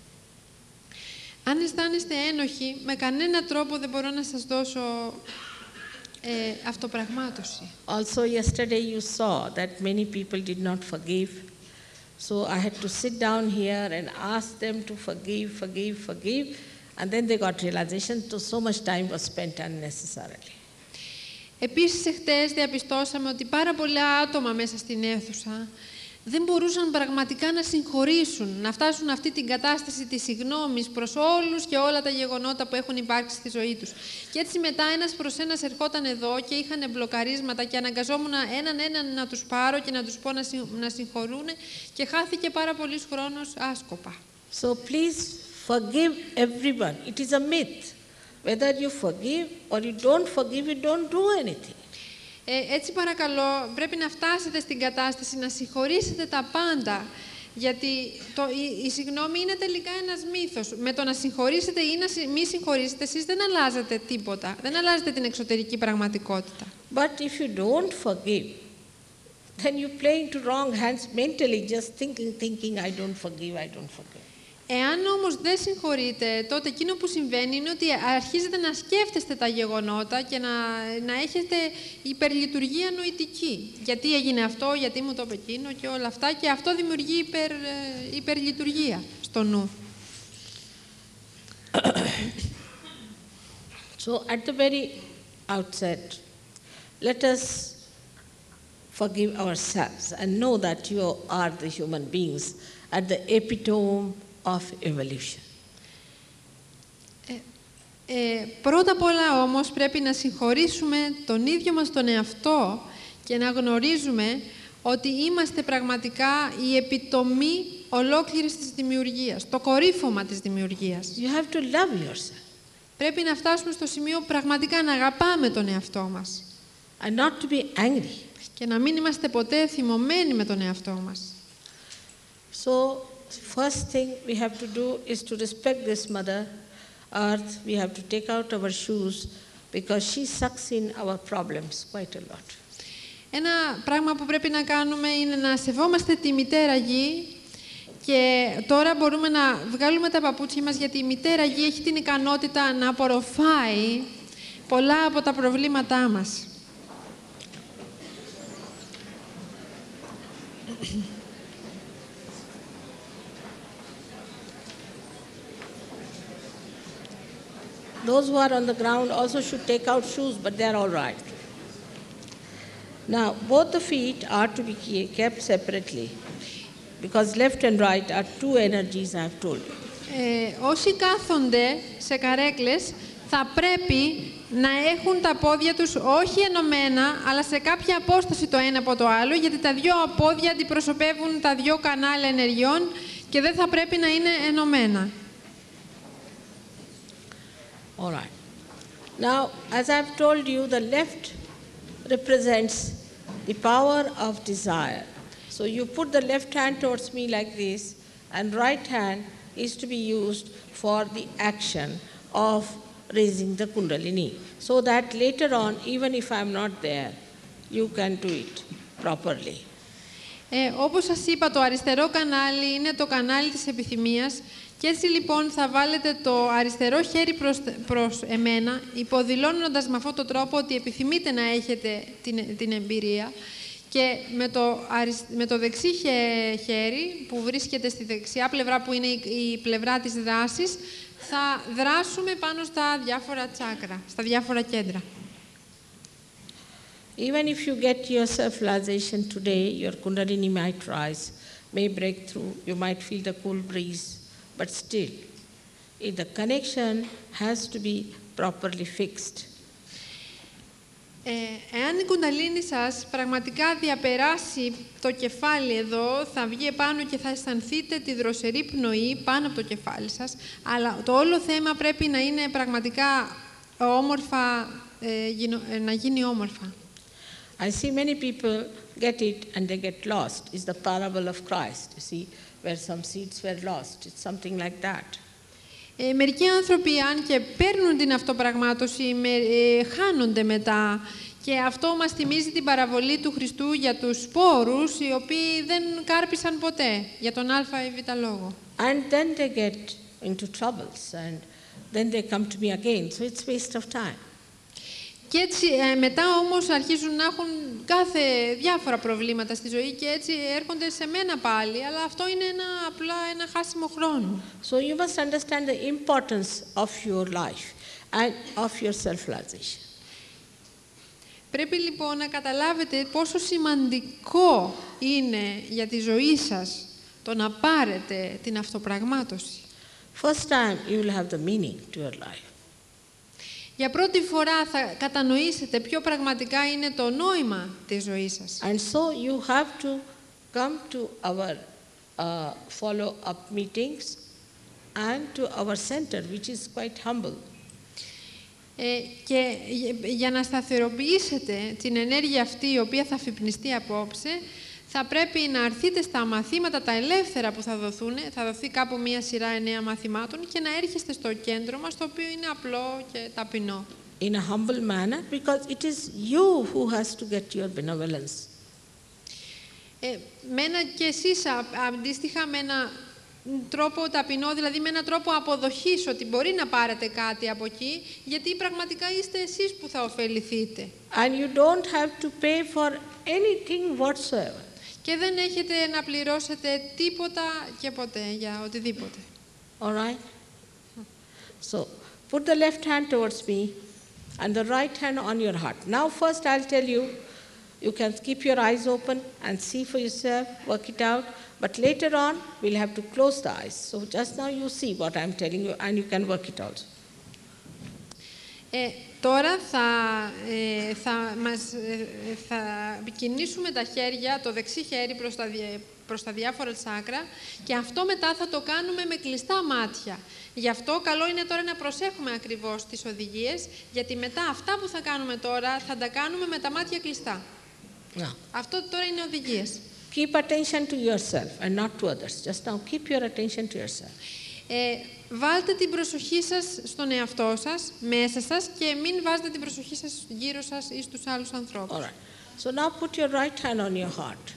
Αν αισθάνεστε ένοχοι, με κανένα τρόπο δεν μπορώ να σας δώσω ε, αυτοπραγμάτωση. Also, yesterday you saw that many people did not forgive. So I had to sit down here and ask them to forgive, forgive, forgive. And then they got realization, so so much time was spent unnecessarily. Επίσης, εχθές διαπιστώσαμε ότι πάρα πολλά άτομα μέσα στην αίθουσα δεν μπορούσαν πραγματικά να συγχωρήσουν, να φτάσουν αυτή την κατάσταση της συγγνώμης προς όλους και όλα τα γεγονότα που έχουν υπάρξει στη ζωή τους. Και έτσι μετά ένας προς ένας ερχόταν εδώ και είχαν μπλοκαρίσματα και αναγκαζόμουν έναν έναν να τους πάρω και να τους πω να, συ, να συγχωρούν και χάθηκε πάρα πολύς χρόνος άσκοπα. So please forgive everyone. It is a myth. Whether you forgive or you don't forgive, you don't do anything. Ε, έτσι παρακαλώ, πρέπει να φτάσετε στην κατάσταση να συγχωρήσετε τα πάντα, γιατί το, η, η συγγνώμη είναι τελικά ένας μύθος. Με το να συγχωρήσετε ή να μη συγχωρήσετε, εσείς δεν αλλάζετε τίποτα, δεν αλλάζετε την εξωτερική πραγματικότητα. But if you don't forgive, then you're playing to wrong hands mentally, just thinking, thinking, I don't forgive, I don't forgive. Εάν όμως δεν συγχωρείτε, τότε εκείνο που συμβαίνει είναι ότι αρχίζετε να σκέφτεστε τα γεγονότα και να, να έχετε υπερλειτουργία νοητική. Γιατί έγινε αυτό, γιατί μου το είπε εκείνο και όλα αυτά, και αυτό δημιουργεί υπερ, υπερλειτουργία στο νου. So at the very outset, let us forgive ourselves and know that you are the human beings at the epitome of evolution. Ε, ε, πρώτα απ' όλα όμως πρέπει να συγχωρήσουμε τον ίδιο μας τον εαυτό και να γνωρίζουμε ότι είμαστε πραγματικά η επιτομή ολόκληρης της δημιουργίας, το κορύφωμα της δημιουργίας. You have to love yourself. Πρέπει να φτάσουμε στο σημείο πραγματικά να αγαπάμε τον εαυτό μας. And not to be angry. Και να μην είμαστε ποτέ θυμωμένοι με τον εαυτό μας. So, first thing we have to do is to respect this Mother Earth. We have to take out our shoes because she sucks in our problems quite a lot. Ένα πράγμα που πρέπει να κάνουμε είναι να σεβόμαστε τη Μητέρα Γη και τώρα μπορούμε να βγάλουμε τα παπούτσια μας, γιατί η Μητέρα Γη έχει την ικανότητα να απορροφάει πολλά από τα προβλήματά μας. Those who are on the ground also should take out shoes, but they are all right. Now, both the feet are to be kept separately, because left and right are two energies, I have told you. Ε, όσοι κάθονται σε καρέκλες θα πρέπει να έχουν τα πόδια τους όχι ενωμένα, αλλά σε κάποια απόσταση το ένα από το άλλο, γιατί τα δύο πόδια αντιπροσωπεύουν τα δύο κανάλια ενεργειών και δεν θα πρέπει να είναι ενωμένα. All right. Now, as I've told you, the left represents the power of desire. So you put the left hand towards me like this, and right hand is to be used for the action of raising the Kundalini, so that later on, even if I'm not there, you can do it properly. Ε, όπως σας είπα, το αριστερό κανάλι είναι το κανάλι της επιθυμίας Και έτσι λοιπόν θα βάλετε το αριστερό χέρι προς, προς εμένα, υποδηλώνοντας με αυτόν τον τρόπο ότι επιθυμείτε να έχετε την, την εμπειρία, και με το, αρισ... με το δεξί χέρι που βρίσκεται στη δεξιά πλευρά, που είναι η, η πλευρά της δράσης, θα δράσουμε πάνω στα διάφορα τσάκρα, στα διάφορα κέντρα. Even if you get your self-realization today, your Kundalini might rise, may break through, you might feel the cool breeze, but still, the connection has to be properly fixed. Ε, εάν η κουνταλίνη σας πραγματικά διαπεράσει το κεφάλι εδώ, θα βγει επάνω και θα αισθανθείτε τη δροσερή πνοή πάνω από το κεφάλι σας, αλλά το όλο θέμα πρέπει να είναι πραγματικά όμορφα, ε, γινο, ε, να γίνει όμορφα. I see many people get it and they get lost. It's the parable of Christ, you see, where some seeds were lost. It's something like that. Ε, μερικοί άνθρωποι, αν και παίρνουν την αυτοπραγμάτωση, με, ε, χάνονται μετά. Και αυτό μας θυμίζει την παραβολή του Χριστού για τους σπόρους, οι οποίοι δεν κάρπισαν ποτέ, για τον α ή β λόγο. And then they get into troubles and then they come to me again. So it's waste of time. Και έτσι ε, μετά όμως αρχίζουν να έχουν κάθε διάφορα προβλήματα στη ζωή και έτσι έρχονται σε μένα πάλι, αλλά αυτό είναι ένα, απλά ένα χάσιμο χρόνο. So you must understand the importance of your life and of your self-realization. Πρέπει λοιπόν να καταλάβετε πόσο σημαντικό είναι για τη ζωή σας το να πάρετε την αυτοπραγμάτωση. First time you will have the meaning to your life. Για πρώτη φορά θα κατανοήσετε ποιο πραγματικά είναι το νόημα της ζωής σας. And so you have to come to our uh, follow-up meetings and to our center, which is quite humble. Ε, και για να σταθεροποιήσετε την ενέργεια αυτή η οποία θα αφυπνιστεί απόψε, θα πρέπει να έρθετε στα μαθήματα τα ελεύθερα που θα δοθούν, θα δοθεί κάπου μία σειρά εννέα μαθημάτων και να έρχεστε στο κέντρο μας, το οποίο είναι απλό και ταπεινό. In a humble manner, because it is you who has to get your benevolence. Ε, με ένα και εσείς αντίστοιχα με ένα τρόπο ταπεινό, δηλαδή με έναν τρόπο αποδοχής ότι μπορεί να πάρετε κάτι από εκεί, γιατί πραγματικά είστε εσείς που θα ωφεληθείτε. And you don't have to pay for anything whatsoever. Και δεν έχετε να πληρώσετε τίποτα και ποτέ για οτιδήποτε. All right? So, put the left hand towards me and the right hand on your heart. Now first I'll tell you, you can keep your eyes open and see for yourself, work it out. But later on, we'll have to close the eyes. So just now you see what I'm telling you and you can work it also. Ε, τώρα θα, ε, θα, μας, ε, θα κινήσουμε τα χέρια, το δεξί χέρι προς τα, προς τα διάφορα τσάκρα και αυτό μετά θα το κάνουμε με κλειστά μάτια. Γι' αυτό καλό είναι τώρα να προσέχουμε ακριβώς τις οδηγίες, γιατί μετά αυτά που θα κάνουμε τώρα θα τα κάνουμε με τα μάτια κλειστά. Yeah. Αυτό τώρα είναι οδηγίες. Keep attention to yourself and not to others. Just now keep your attention to yourself. Ε, βάλτε την προσοχή σας στον εαυτό σας, μέσα σας και μην βάζετε την προσοχή σας γύρω σας ή στους άλλους ανθρώπους. All right. So now put your right hand on your heart.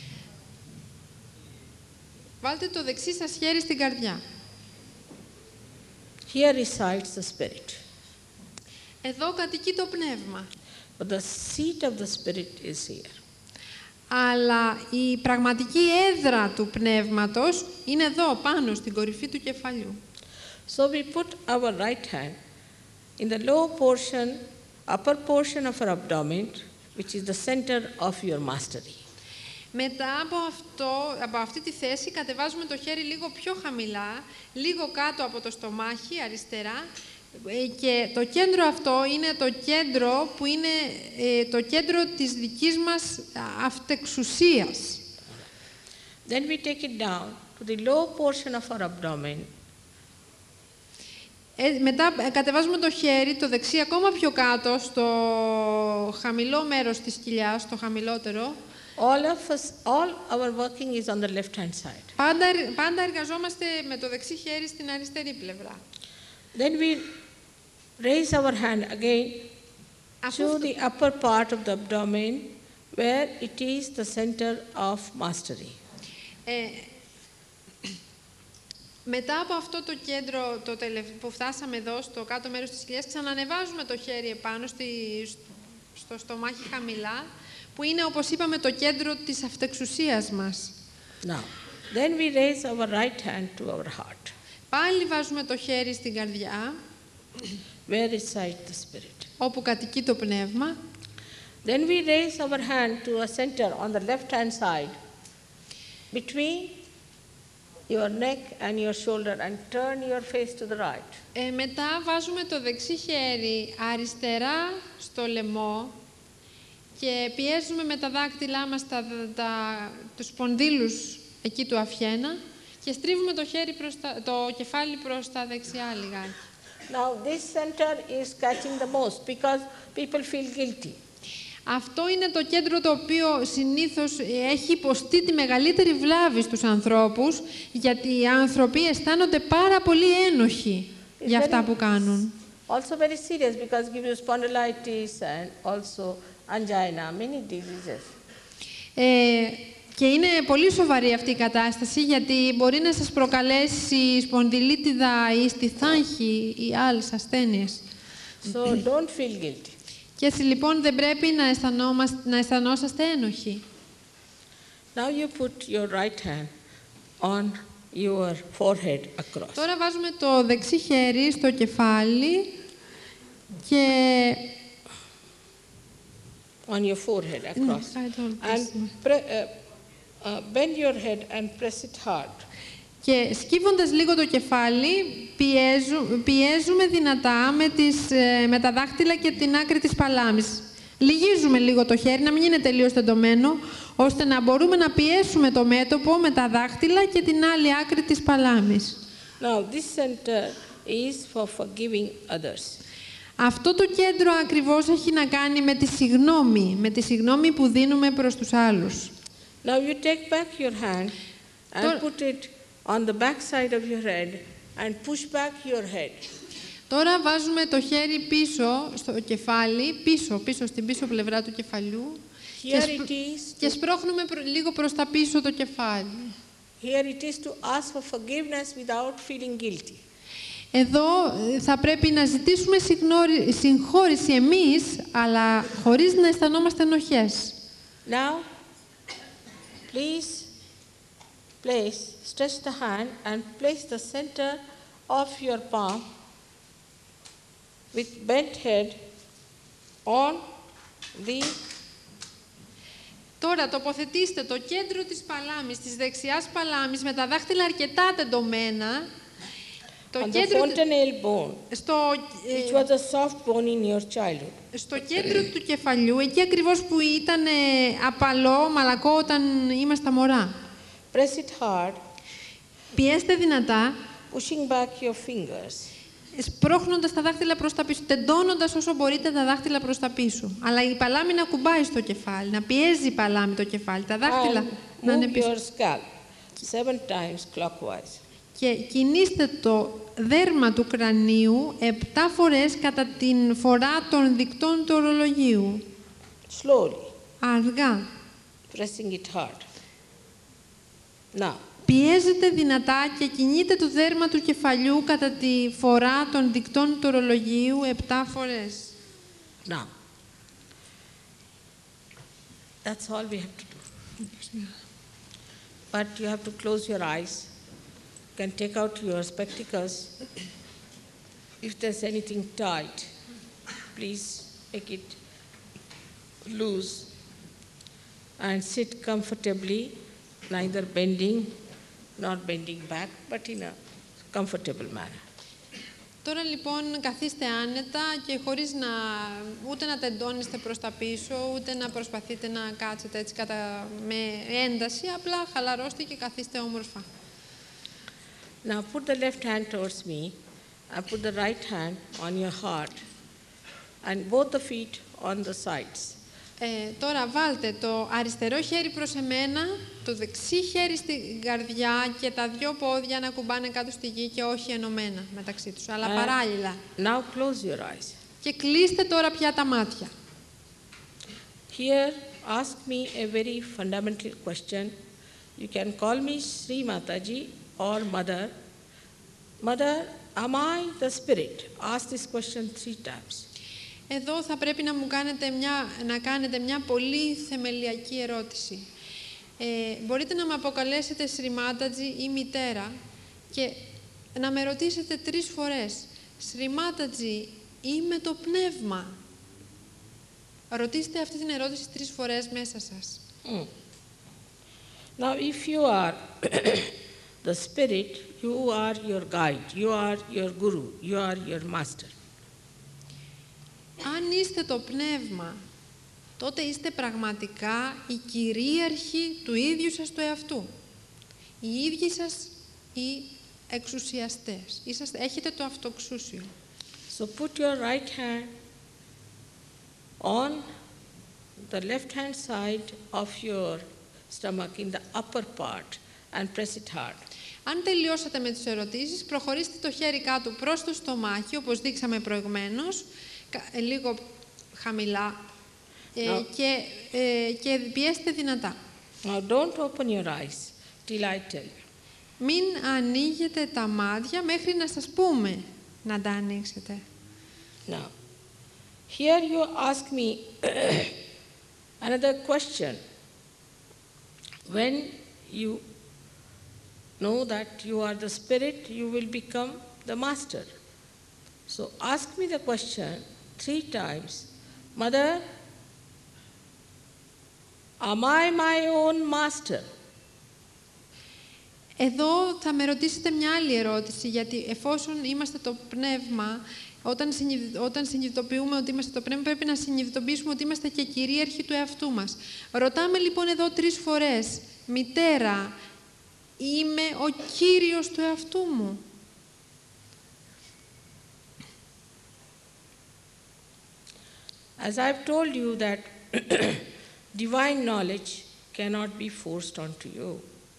Βάλτε το δεξί σας χέρι στην καρδιά. Here resides the spirit. Εδώ κατοικεί το πνεύμα. But the seat of the spirit is here. Αλλά η πραγματική έδρα του πνεύματος είναι εδώ, πάνω, στην κορυφή του κεφαλιού. So we put our right hand in the lower portion, upper portion of our abdomen, which is the center of your mastery. Μετά από, αυτό, από αυτή τη θέση κατεβάζουμε το χέρι λίγο πιο χαμηλά, λίγο κάτω από το στομάχι, αριστερά, και το κέντρο αυτό είναι το κέντρο που είναι ε, το κέντρο της δικής μας αυτεξουσίας. Then we take it down to the lower portion of our abdomen. Ε, μετά κατεβάζουμε το χέρι, το δεξί, ακόμα πιο κάτω, στο χαμηλό μέρος της κοιλιάς, το χαμηλότερο. All of us, all our working is on the left-hand side. Πάντα, πάντα εργαζόμαστε με το δεξί χέρι στην αριστερή πλευρά. Then we raise our hand again to the upper part of the abdomen, where it is the center of mastery. Ε, Μετά από αυτό το κέντρο το τελευ... που φτάσαμε εδώ στο κάτω μέρος της κοιλιάς, ξανανεβάζουμε το χέρι επάνω στη... στο στομάχι χαμηλά, που είναι, όπως είπαμε, το κέντρο της αυτεξουσίας μας. Now, then we raise our right hand to our heart, Πάλι βάζουμε το χέρι στην καρδιά, where resides the spirit. όπου κατοικεί το πνεύμα. Then we raise our hand to a center on the left-hand side, between your neck and your shoulder, and turn your face to the right. Ε, μετά βάζουμε το δεξί χέρι αριστερά στο λαιμό και πιέζουμε με τα δάκτυλά μας τα, τα, τους σπονδύλους εκεί του αφιένα και στρίβουμε το, χέρι προς τα, το κεφάλι προς τα δεξιά λιγάκι. Now this center is catching the most because people feel guilty. Αυτό είναι το κέντρο το οποίο συνήθως έχει υποστεί τη μεγαλύτερη βλάβη στους ανθρώπους, γιατί οι άνθρωποι αισθάνονται πάρα πολύ ένοχοι για αυτά που κάνουν. Also very serious because it gives you spondylitis and also angina, many diseases. Ε, και είναι πολύ σοβαρή αυτή η κατάσταση, γιατί μπορεί να σας προκαλέσει σπονδυλίτιδα ή στιθάγχη ή άλλες ασθένειες. So don't feel guilty. Και έτσι λοιπόν δεν πρέπει να, να αισθανόσαστε ένοχοι. Now you put your right hand on your forehead across. Τώρα βάζουμε το δεξί χέρι στο κεφάλι και on your forehead across. And pre, uh, uh, bend your head and press it hard. Και σκύβοντας λίγο το κεφάλι, πιέζου, πιέζουμε δυνατά με, τις, με τα δάχτυλα και την άκρη της παλάμης. Λυγίζουμε λίγο το χέρι, να μην είναι τελείως τεντωμένο, ώστε να μπορούμε να πιέσουμε το μέτωπο με τα δάχτυλα και την άλλη άκρη της παλάμης. Now, this center is for forgiving others. Αυτό το κέντρο ακριβώς έχει να κάνει με τη συγνώμη, με τη συγνώμη που δίνουμε προς τους άλλους. Now you take back your hand and Τώρα... put it on the back side of your head and push back your head. Τώρα βάζουμε το χέρι πίσω στο κεφάλι, πίσω, πίσω στην πίσω πλευρά του κεφαλιού και, σπ... και σπρώχνουμε προ... λίγο προς τα πίσω το κεφάλι. Here it is to ask for forgiveness without feeling guilty. Εδώ θα πρέπει να ζητήσουμε συγχώρηση εμείς, αλλά χωρίς να αισθανόμαστε ενοχές. Now, please place, stretch the hand and place the center of your palm with bent head on the... Τώρα τοποθετήστε το κέντρο της παλάμης, της δεξιάς παλάμης, με τα δάχτυλα αρκετά τεντωμένα. Το on κέντρο, the fontanelle bone, στο, which was a soft bone in your childhood. Στο κέντρο του κεφαλιού, εκεί ακριβώς που ήταν απαλό, μαλακό όταν ήμασταν μωρά. Press it hard. Πιέστε δυνατά. Pushing back your fingers. Σπρώχνοντας τα δάχτυλα προς τα πίσω, τεντώνοντας όσο μπορείτε τα δάχτυλα προς τα πίσω. Αλλά η παλάμη να κουμπάει στο κεφάλι, να πιέζει η παλάμη το κεφάλι, τα δάχτυλα and να είναι move πίσω. your scalp seven times clockwise. Και κινήστε το δέρμα του κρανίου επτά φορές κατά την φορά των δικτών του ορολογίου. Slowly. Αργά. Pressing it hard. Now. Πιέζετε δυνατά και κινείτε το δέρμα του κεφαλιού κατά τη φορά των δικτών του ορολογίου επτά φορές. Now. That's all we have to do. But you have to close your eyes. You can take out your spectacles. If there's anything tight, please make it loose and sit comfortably, neither bending nor bending back, but in a comfortable manner. Τώρα λοιπόν καθίστε άνετα και χωρίς να, ούτε να τεντώνεστε προς τα πίσω, ούτε να προσπαθείτε να κάτσετε έτσι κατα, με ένταση, απλά χαλαρώστε και καθίστε όμορφα. Now put the left hand towards me and put the right hand on your heart and both the feet on the sides. Ε, τώρα βάλτε το αριστερό χέρι προς εμένα, το δεξί χέρι στην καρδιά και τα δυο πόδια να κουμπάνε κάτω στη γη και όχι ενωμένα μεταξύ τους, αλλά And παράλληλα. Now close your eyes. Και κλείστε τώρα πια τα μάτια. Here, ask me a very fundamental question. You can call me Sri Mataji or Mother, Mother, am I the spirit? Ask this question three times. Εδώ θα πρέπει να μου κάνετε μια, να κάνετε μια πολύ θεμελιακή ερώτηση. Ε, μπορείτε να με αποκαλέσετε Σρι Μάτατζι ή μητέρα και να με ρωτήσετε τρεις φορές. Σρι Μάτατζι, είμαι το πνεύμα. Ρωτήστε αυτή την ερώτηση τρεις φορές μέσα σας. Mm. Now, if you are the spirit, you are your guide, you are your guru, you are your master. Αν είστε το πνεύμα, τότε είστε πραγματικά οι κυρίαρχοι του ίδιου σας του εαυτού. Οι ίδιοι σας οι εξουσιαστές. Είσαστε, έχετε το αυτοξούσιο. So put your right hand on the left hand side of your stomach in the upper part and press it hard. Αν τελειώσατε με τις ερωτήσεις, προχωρήστε το χέρι κάτω προς το στομάχι, όπως δείξαμε προηγουμένως, λίγο χαμηλά ε, και, ε, και πιέστε δυνατά. Now don't open your eyes till I tell you. Μην ανοίγετε τα μάτια μέχρι να σας πούμε να τα ανοίξετε. Now, here you ask me another question. When you know that you are the spirit, you will become the master. So ask me the question three times. Mother, am I my own master? Εδώ θα με ρωτήσετε μια άλλη ερώτηση, γιατί εφόσον είμαστε το πνεύμα, όταν, συνειδη... όταν συνειδητοποιούμε ότι είμαστε το πνεύμα, πρέπει να συνειδητοποιήσουμε ότι είμαστε και κυρίαρχοι του εαυτού μας. Ρωτάμε λοιπόν εδώ τρεις φορές, μητέρα, είμαι ο κύριος του εαυτού μου. As I've told you that divine knowledge cannot be forced onto you.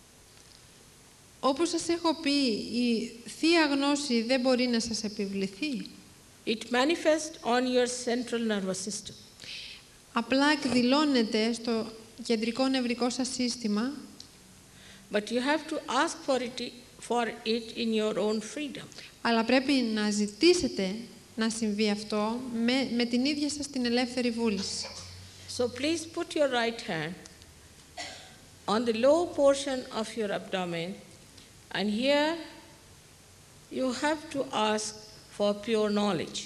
Όπως σας έχω πει, η Θεία Γνώση δεν μπορεί να σας επιβληθεί. It manifests on your central nervous system. Απλά εκδηλώνεται στο κεντρικό νευρικό σας σύστημα. But you have to ask for it, for it in your own freedom. Αλλά πρέπει να ζητήσετε να συμβεί αυτό με, με την ίδια σας την ελεύθερη βούληση. So please put your right hand on the low portion of your abdomen, and here you have to ask for pure knowledge.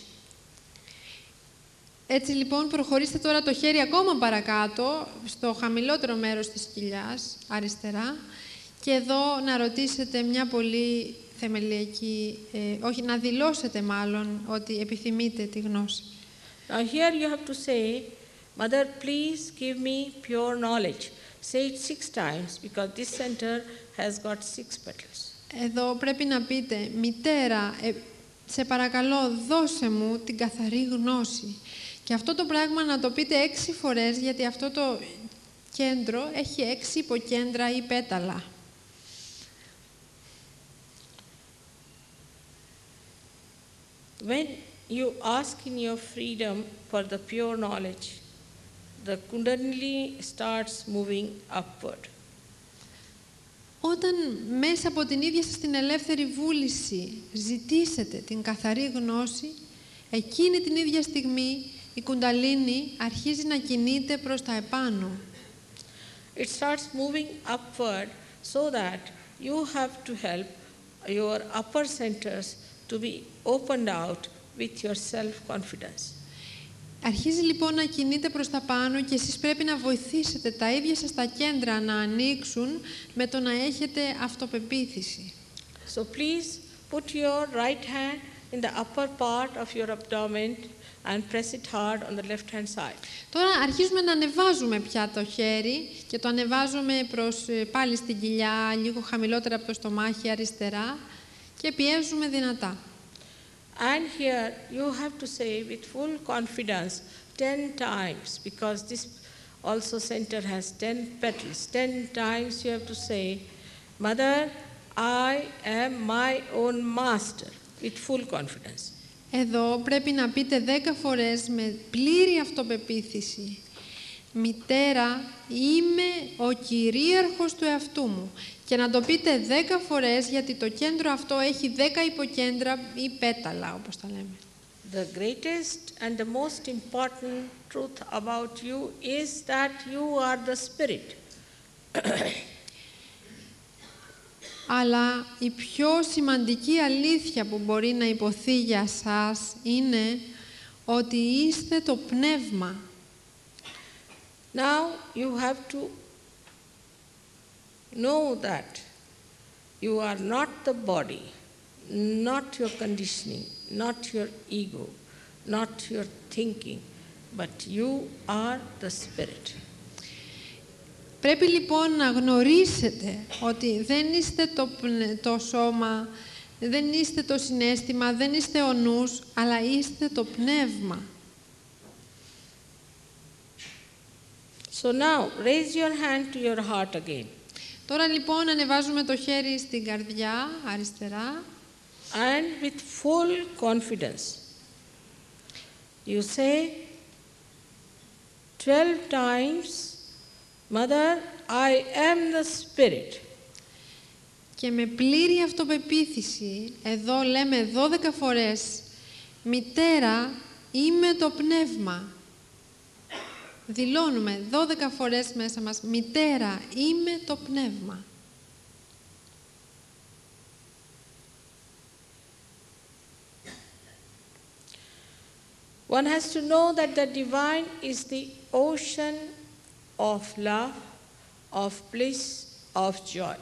Έτσι λοιπόν προχωρήστε τώρα το χέρι ακόμα παρακάτω, στο χαμηλότερο μέρος της κοιλιάς, αριστερά, και εδώ να ρωτήσετε μια πολύ θεμελιακή, ε, όχι, να δηλώσετε μάλλον ότι επιθυμείτε τη γνώση. Now here you have to say, Mother, please give me pure knowledge. Say it six times, because this center has got six petals. Εδώ πρέπει να πείτε, μητέρα, ε, σε παρακαλώ δώσε μου την καθαρή γνώση. Και αυτό το πράγμα να το πείτε έξι φορές, γιατί αυτό το κέντρο έχει έξι υποκέντρα ή πέταλα. When you ask in your freedom for the pure knowledge, the Kundalini starts moving upward. Όταν μέσα από την ίδια σας την ελεύθερη βούληση ζητήσετε την καθαρή γνώση, εκείνη την ίδια στιγμή η Κουνταλίνη αρχίζει να κινείται προς τα επάνω. It starts moving upward so that you have to help your upper centers to be opened out with your self-confidence. Αρχίζει λοιπόν να κινείται προς τα πάνω και εσείς πρέπει να βοηθήσετε τα ίδια σας τα κέντρα να ανοίξουν με το να έχετε αυτοπεποίθηση. So please put your right hand in the upper part of your abdomen and press it hard on the left hand side. Τώρα αρχίζουμε να ανεβάζουμε πια το χέρι και το ανεβάζουμε προς πάλι στην κοιλιά, λίγο χαμηλότερα από το στομάχι αριστερά και πιέζουμε δυνατά. And here you have to say with full confidence ten times, because this also center has ten petals. Ten times you have to say, Mother, I am my own master, with full confidence. Εδώ πρέπει να πείτε δέκα φορές με πλήρη αυτοπεποίθηση. Μητέρα, είμαι ο κυρίαρχος του εαυτού μου. Και να το πείτε δέκα φορές, γιατί το κέντρο αυτό έχει δέκα υποκέντρα ή πέταλα, όπως τα λέμε. The greatest and the most important truth about you is that you are the spirit. Αλλά η πιο σημαντική αλήθεια που μπορεί να υποθεί για σας είναι ότι είστε το πνεύμα. Now you have to know that you are not the body, not your conditioning, not your ego, not your thinking, but you are the spirit. Πρέπει λοιπόν να γνωρίσετε ότι δεν είστε το, το σώμα, δεν είστε το συναίσθημα, δεν είστε ο νους, αλλά είστε το πνεύμα. So now, raise your hand to your heart again. Τώρα λοιπόν ανεβάζουμε το χέρι στην καρδιά, αριστερά. And with full confidence, you say twelve times, Mother, I am the Spirit. Και με πλήρη αυτοπεποίθηση, εδώ λέμε δώδεκα φορές, Μητέρα, είμαι το πνεύμα. Δηλώνουμε δώδεκα φορές μέσα μας, Μητέρα, είμαι το πνεύμα. One has to know that the divine is the ocean of love, of bliss, of joy.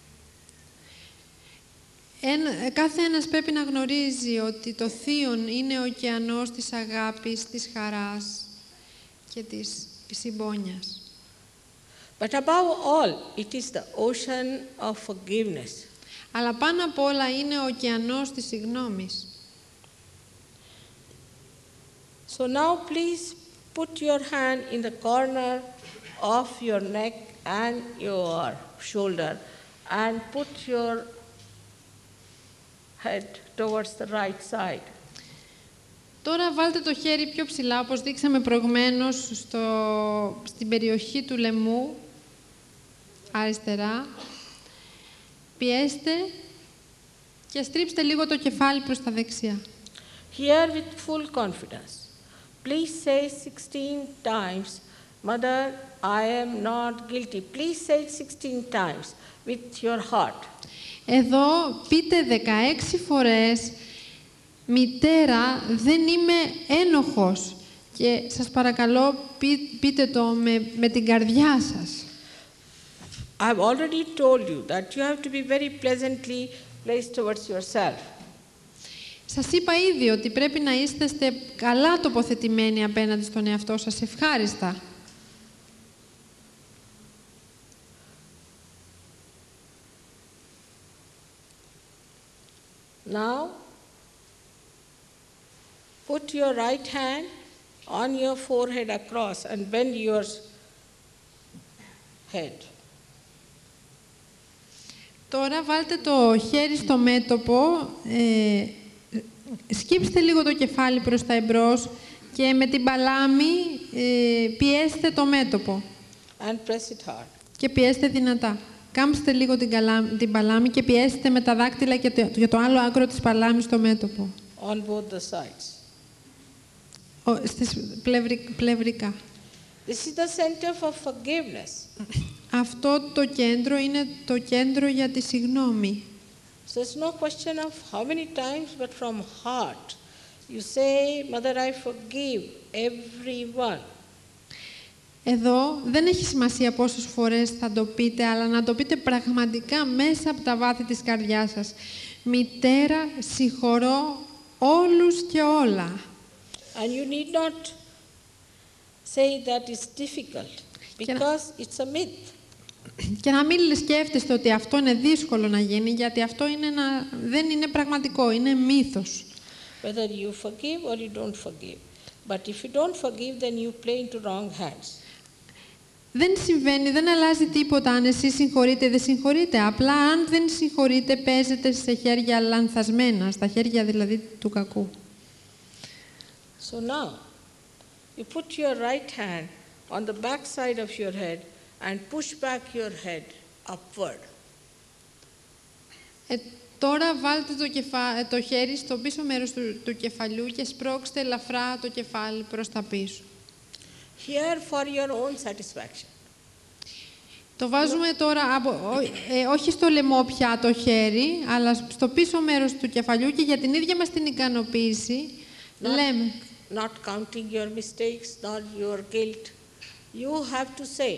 Ένα, κάθε ένας πρέπει να γνωρίζει ότι το Θείον είναι ο ωκεανός της αγάπης, της χαράς και της συμπόνιας. But above all, it is the ocean of forgiveness. Αλλά πάνω απ' όλα είναι ο ωκεανός της συγγνώμης. So now please put your hand in the corner of your neck and your shoulder and put your head towards the right side. Τώρα βάλτε το χέρι πιο ψηλά, όπως δείξαμε προηγουμένως, στο, στην περιοχή του λαιμού, αριστερά. Πιέστε και στρίψτε λίγο το κεφάλι προς τα δεξιά. Here with full confidence. Please say sixteen times, Mother, I am not guilty. Please say it sixteen times with your heart. Εδώ πείτε δεκαέξι φορές, Μητέρα, δεν είμαι ένοχος. Και σας παρακαλώ, πεί, πείτε το με, με την καρδιά σας. I've already told you that you have to be very pleasantly placed towards yourself. Σας είπα ήδη ότι πρέπει να είστε καλά τοποθετημένοι απέναντι στον εαυτό σας, ευχάριστα. Now, put your right hand on your forehead across and bend your head. Τώρα βάλτε το χέρι στο μέτωπο, ε, σκύψτε λίγο το κεφάλι προς τα εμπρός και με την παλάμη ε, πιέστε το μέτωπο. And press it hard. Και πιέστε δυνατά. Κάμψτε λίγο την, καλά, την παλάμη και πιέστε με τα δάκτυλα και το, για το άλλο άκρο της παλάμης στο μέτωπο. On both the sides. Ο, στις πλευρι, πλευρικά. This is the center for forgiveness. Αυτό το κέντρο είναι το κέντρο για τη συγγνώμη. So it's no question of how many times, but from heart. You say, Mother, I forgive everyone. Εδώ δεν έχει σημασία πόσες φορές θα το πείτε, αλλά να το πείτε πραγματικά μέσα από τα βάθη της καρδιάς σας. Μητέρα, συγχωρώ όλους και όλα. And you need not say that it's difficult, because it's a myth. Και να μην σκέφτεστε ότι αυτό είναι δύσκολο να γίνει, γιατί αυτό είναι ένα, δεν είναι πραγματικό, είναι μύθος. Whether you forgive or you don't forgive. But if you don't forgive, then you play into wrong hands. Δεν συμβαίνει, δεν αλλάζει τίποτα αν εσείς συγχωρείτε ή δεν συγχωρείτε. Απλά αν δεν συγχωρείτε, παίζετε σε χέρια λανθασμένα, στα χέρια δηλαδή του κακού. So now, you put your right hand on the back side of your head and push back your head upward. Ε, τώρα βάλτε το, κεφα... το χέρι στο πίσω μέρος του, του κεφαλιού και σπρώξτε ελαφρά το κεφάλι προς τα πίσω. Here for your own satisfaction. Το βάζουμε τώρα, από, ε, όχι στο λαιμό πια το χέρι, αλλά στο πίσω μέρος του κεφαλιού και για την ίδια μας την ικανοποίηση, Not, λέμε. Not counting your mistakes, not your guilt. You have to say,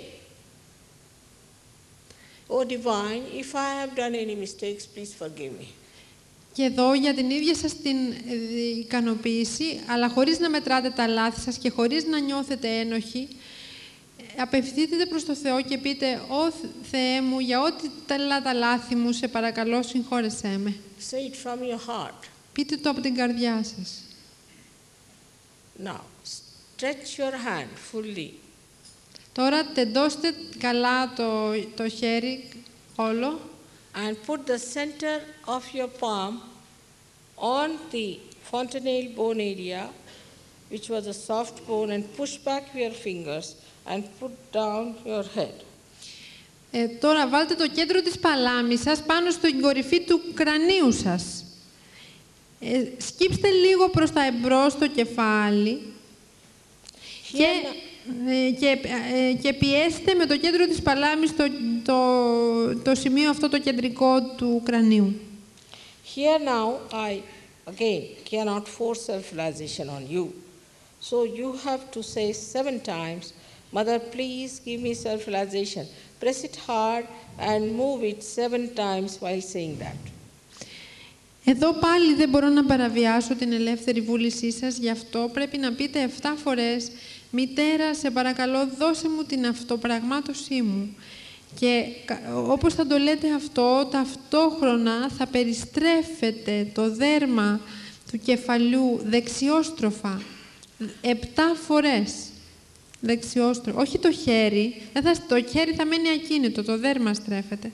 Oh Divine, if I have done any mistakes, please forgive me. Και εδώ για την ίδια σας την ε, ικανοποίηση, αλλά χωρίς να μετράτε τα λάθη σας και χωρίς να νιώθετε ένοχοι, απευθύνετε προς το Θεό και πείτε «Ω Θεέ μου, για ό,τι τα, τα λάθη μου, σε παρακαλώ, συγχώρεσέ με». Say it from your heart. Πείτε το από την καρδιά σας. Now, stretch your hand fully. Τώρα τεντώστε καλά το, το χέρι όλο and put the center of your palm on the fontanelle bone area, which was a soft bone, and push back your fingers and put down your head. Ε, τώρα βάλτε το κέντρο της παλάμης σας πάνω στην κορυφή του κρανίου σας. Ε, σκύψτε λίγο προς τα εμπρός το κεφάλι και, ε, και, ε, και πιέστε με το κέντρο της παλάμης το, το, το σημείο αυτό το κεντρικό του κρανίου. Here now I again cannot force self-realization on you. So you have to say seven times, Mother, please give me self-realization. Press it hard and move it seven times while saying that. Εδώ πάλι δεν μπορώ να παραβιάσω την ελεύθερη βούλησή σας, γι' αυτό πρέπει να πείτε εφτά φορές «Μητέρα, σε παρακαλώ, δώσε μου την αυτοπραγμάτωσή μου». Και όπως θα το λέτε αυτό, ταυτόχρονα θα περιστρέφετε το δέρμα του κεφαλιού δεξιόστροφα επτά φορές. Δεξιόστροφα. Όχι το χέρι. Δεν θα, το χέρι θα μένει ακίνητο, το δέρμα στρέφεται.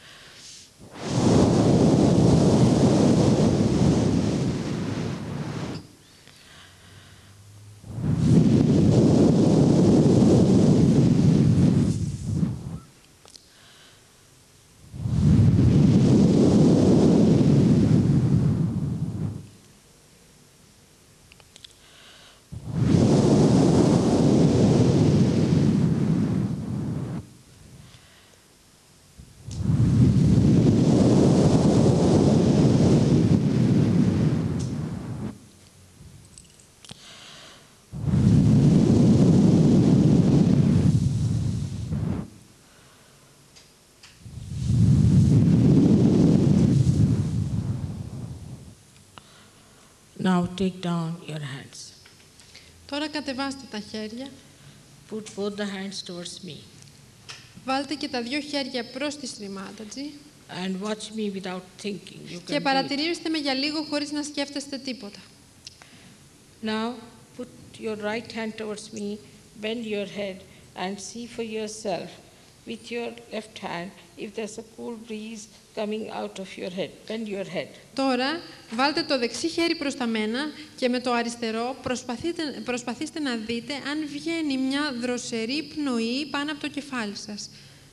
Now take down your hands. Τώρα κατεβάστε τα χέρια. Put both the hands towards me. Βάλτε και τα δύο χέρια προς τη Σρι Μάτατζη. And watch me without thinking. You Και can παρατηρήστε με για λίγο χωρίς να σκέφτεστε τίποτα. Now put your right hand towards me, bend your head and see for yourself with your left hand if there's a cool breeze coming out of your head. Bend your head. Τώρα βάλτε το δεξί χέρι προς τα μένα και με το αριστερό προσπαθείτε, προσπαθήστε να δείτε αν βγαίνει μια δροσερή πνοή πάνω από το κεφάλι σας.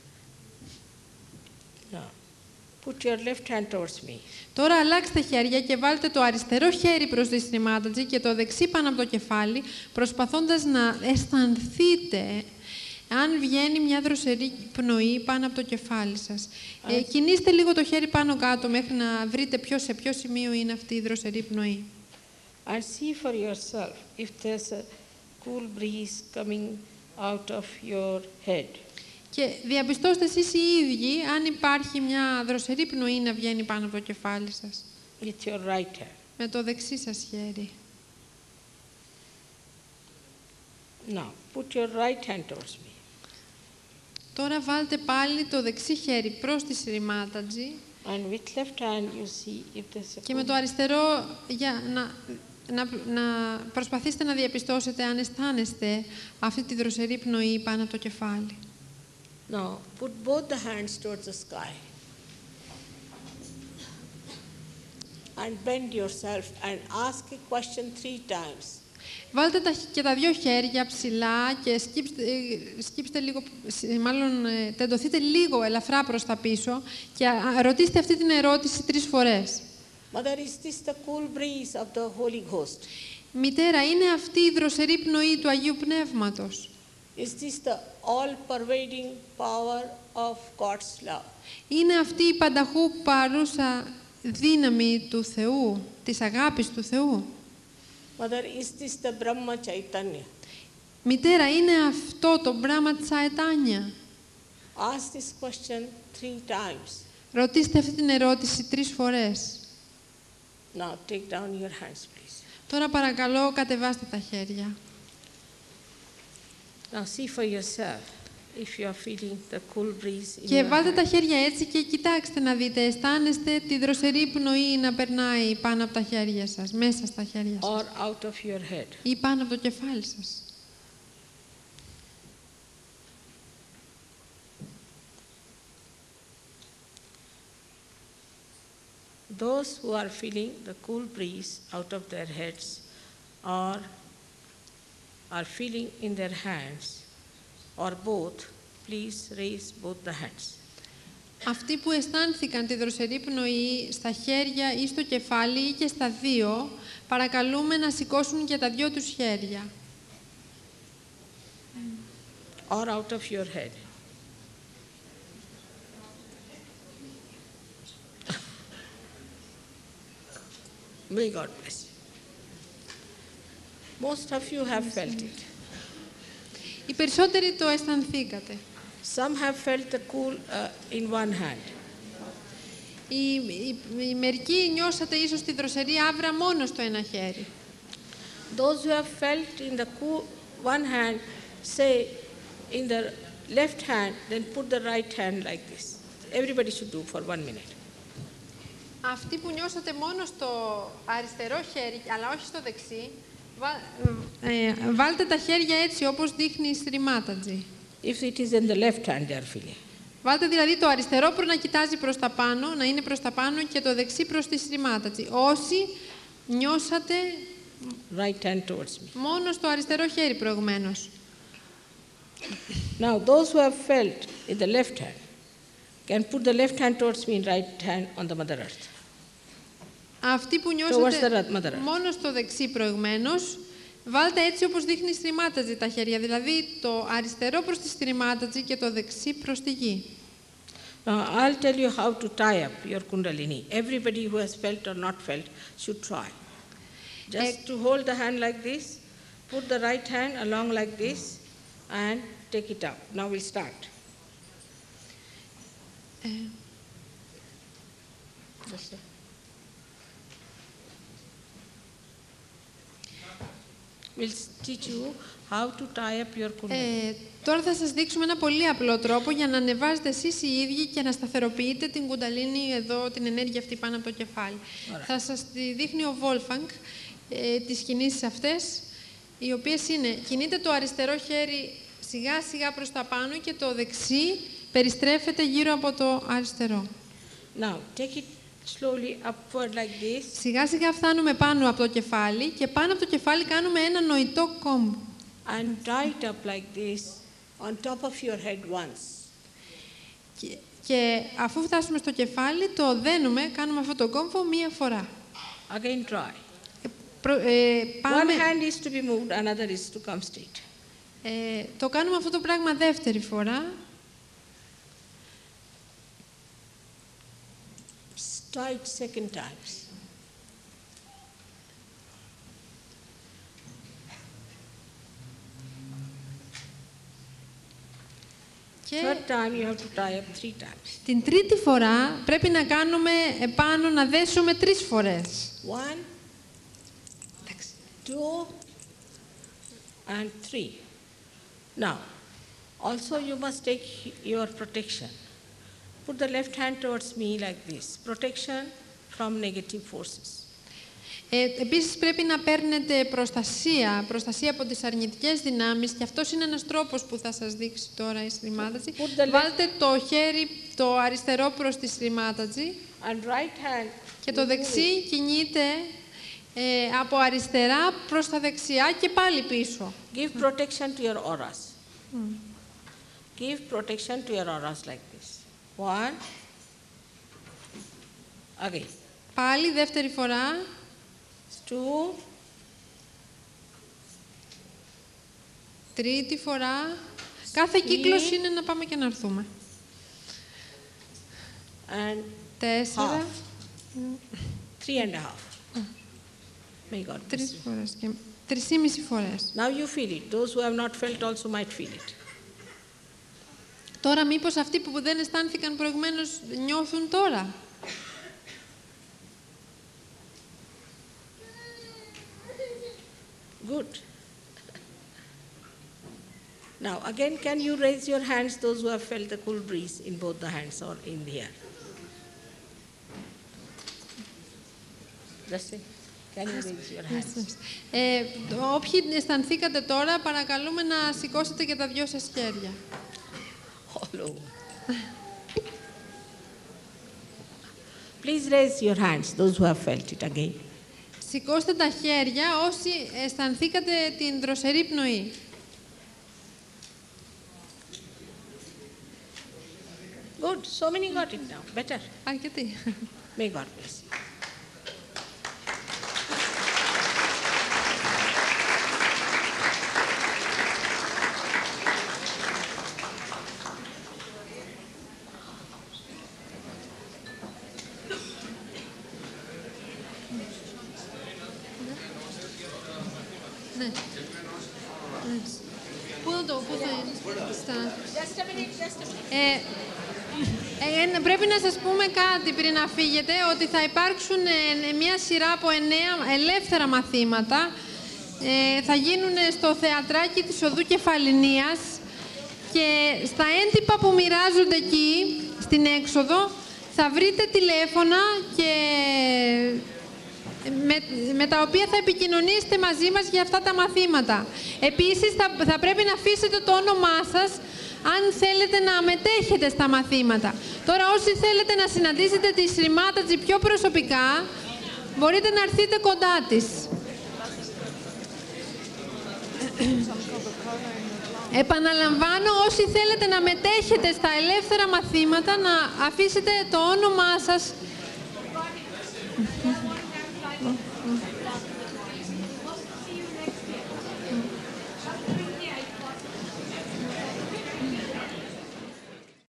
Now, put your left hand towards me. Τώρα αλλάξτε χέρια και βάλτε το αριστερό χέρι προς τη Σρι Μάτατζη και το δεξί πάνω από το κεφάλι, προσπαθώντας να αισθανθείτε αν βγαίνει μια δροσερή πνοή πάνω από το κεφάλι σας. Ε, κινήστε λίγο το χέρι πάνω κάτω μέχρι να βρείτε ποιο, σε ποιο σημείο είναι αυτή η δροσερή πνοή. And see for yourself if there's a cool breeze coming out of your head. Και διαπιστώστε εσείς οι ίδιοι αν υπάρχει μια δροσερή πνοή να βγαίνει πάνω από το κεφάλι σας. With your right hand. Με το δεξί σας χέρι. Now, put your right hand towards me. Τώρα βάλτε πάλι το δεξί χέρι προς τη Σρι Μάτατζη And with left hand you see if there's a και με το αριστερό για να, να, να προσπαθήστε να διαπιστώσετε αν αισθάνεστε αυτή τη δροσερή πνοή πάνω από το κεφάλι. Now, put both the hands towards the sky. And bend yourself and ask a question three times. Βάλτε τα, και τα δύο χέρια ψηλά και σκύψτε, σκύψτε λίγο, μάλλον τεντωθείτε λίγο ελαφρά προς τα πίσω και ρωτήστε αυτή την ερώτηση τρεις φορές. Mother, is this the cool breeze of the Holy Ghost? Μητέρα, είναι αυτή η δροσερή πνοή του Αγίου Πνεύματος? Is this the all-pervading power of God's love? Είναι αυτή η πανταχού παρούσα δύναμη του Θεού, της αγάπης του Θεού? Mother, is this the Brahma Chaitanya? Μητέρα, είναι αυτό το Μπρahma Chaitanya? Ask this question three times. Ρωτήστε αυτή την ερώτηση τρεις φορές. Now take down your hands, please. Τώρα παρακαλώ κατεβάστε τα χέρια. Now see for yourself if you are feeling the cool breeze in Και your βάλτε hand. τα χέρια έτσι και κοιτάξτε να δείτε, αισθάνεστε τη δροσερή πνοή να περνάει πάνω από τα χέρια σας, μέσα στα χέρια σας. Or out of your head. Ή πάνω από το κεφάλι σας. Those who are feeling the cool breeze out of their heads or are feeling in their hands or both, please raise both the hands. Αυτοί που αισθάνθηκαν τη δροσερή πνοή στα χέρια ή στο κεφάλι ή και στα δύο, παρακαλούμε να σηκώσουν και τα δυο τους χέρια. Or out of your head. May God bless you. Most of you have felt it. Οι περισσότεροι το αισθανθήκατε. Some have felt the cool uh, in one hand. Οι, οι, οι μερικοί νιώσατε ίσως τη δροσερή άβρα μόνο στο ένα χέρι. Those who have felt in the cool one hand, say in the left hand, then put the right hand like this. Everybody should do for one minute. Αυτοί που νιώσατε μόνο στο αριστερό χέρι, αλλά όχι στο δεξί, βα, ε, βάλτε τα χέρια έτσι όπως δείχνει η Σρι Μάτατζι. If it is in the left hand they are feeling. Βάλτε δηλαδή το αριστερό να κοιτάζει προς τα πάνω, να είναι προς τα πάνω και το δεξί προς τη Σρι Μάτατζι. Όσοι νιώσατε Right hand towards me. μόνο στο αριστερό χέρι προηγουμένως. Now those who have felt in the left hand can put the left hand towards me and right hand on the Mother Earth. Αυτοί που νιώσατε μόνο στο δεξί προηγουμένως, βάλτε έτσι όπως δείχνει η Σρι Μάτατζι τα χέρια, δηλαδή το αριστερό προς τη Σρι Μάτατζι και το δεξί προς τη γη. Now I'll tell you how to tie up your Kundalini. Everybody who has felt or not felt should try. Just to hold the hand like this, put the right hand along like this and take it up. Now we'll start. Ε, Just We'll teach you how to tie up your Kundalini. Ε, τώρα θα σας δείξουμε ένα πολύ απλό τρόπο για να ανεβάζετε εσείς οι ίδιοι και να σταθεροποιείτε την κουνταλίνη εδώ, την ενέργεια αυτή πάνω από το κεφάλι. Ωραία. Θα σας τη δείχνει ο Wolfgang ε, τις κινήσεις αυτές, οι οποίες είναι, κινείτε το αριστερό χέρι σιγά σιγά προς τα πάνω και το δεξί περιστρέφεται γύρω από το αριστερό. Now take it slowly upward like this. Σιγά σιγά φτάνουμε πάνω από το κεφάλι και πάνω από το κεφάλι κάνουμε ένα νοητό κόμπο. And tie it up like this on top of your head once. Και, και αφού φτάσουμε στο κεφάλι, το δένουμε, κάνουμε αυτό το κόμβο μία φορά. Again try. Ε, προ, ε, πάμε, One hand is to be moved, another is to come straight. ε, το κάνουμε αυτό το πράγμα δεύτερη φορά. Try it second times. Και Third time you have to tie up three times. την τρίτη φορά πρέπει να κάνουμε επάνω, να δέσουμε τρεις φορές. One, two, and three. Now, also you must take your protection. Put the left hand towards me like this. Protection from negative forces. Ε, επίσης πρέπει να παίρνετε προστασία, προστασία από τις αρνητικές δυνάμεις και αυτός είναι ένας τρόπος που θα σας δείξει τώρα η Σρι Μάτατζι. Βάλτε το χέρι το αριστερό προς τη Σρι Μάτατζι And right hand και το δεξί κινείται Ε, από αριστερά προς τα δεξιά και πάλι πίσω. Give protection to your auras. Mm. Give protection to your auras like this. One. Again. Πάλι δεύτερη φορά. Two. Τρίτη φορά. Κάθε κύκλος είναι να πάμε και να έρθουμε. And τέσσερα. half. Three and a half. May God Τρεις φορές και τρισήμιση φορές. Now you feel it. Those who have not felt also might feel it. Τώρα μήπως αυτοί που δεν αισθάνθηκαν προηγουμένως νιώθουν τώρα. Good. Now again, can you raise your hands, those who have felt the cool breeze in both the hands or in here? Just say, can you raise your hands? Ε, όποιοι αισθανθήκατε τώρα, παρακαλούμε να σηκώσετε και τα δυο σας χέρια. All over. Please raise your hands, those who have felt it again. Σηκώστε τα χέρια όσοι αισθανθήκατε την δροσερή πνοή. Good. So many got it now. Better. Αρκετοί. May God bless you. Ναι. Πού θα το, πού θα είναι, στα... Just a minute, just a minute. Ε, ε, πρέπει να σας πούμε κάτι πριν να φύγετε, ότι θα υπάρξουν ε, μια σειρά από εννέα ελεύθερα μαθήματα. Ε, θα γίνουν στο θεατράκι της Οδού Κεφαληνίας και στα έντυπα που μοιράζονται εκεί, στην έξοδο, θα βρείτε τηλέφωνα και... Με, με τα οποία θα επικοινωνήσετε μαζί μας για αυτά τα μαθήματα. Επίσης, θα, θα πρέπει να αφήσετε το όνομά σας αν θέλετε να μετέχετε στα μαθήματα. Τώρα, όσοι θέλετε να συναντήσετε τη Σρι Μάτατζη πιο προσωπικά, μπορείτε να έρθετε κοντά της. Επαναλαμβάνω, όσοι θέλετε να μετέχετε στα ελεύθερα μαθήματα, να αφήσετε το όνομά σας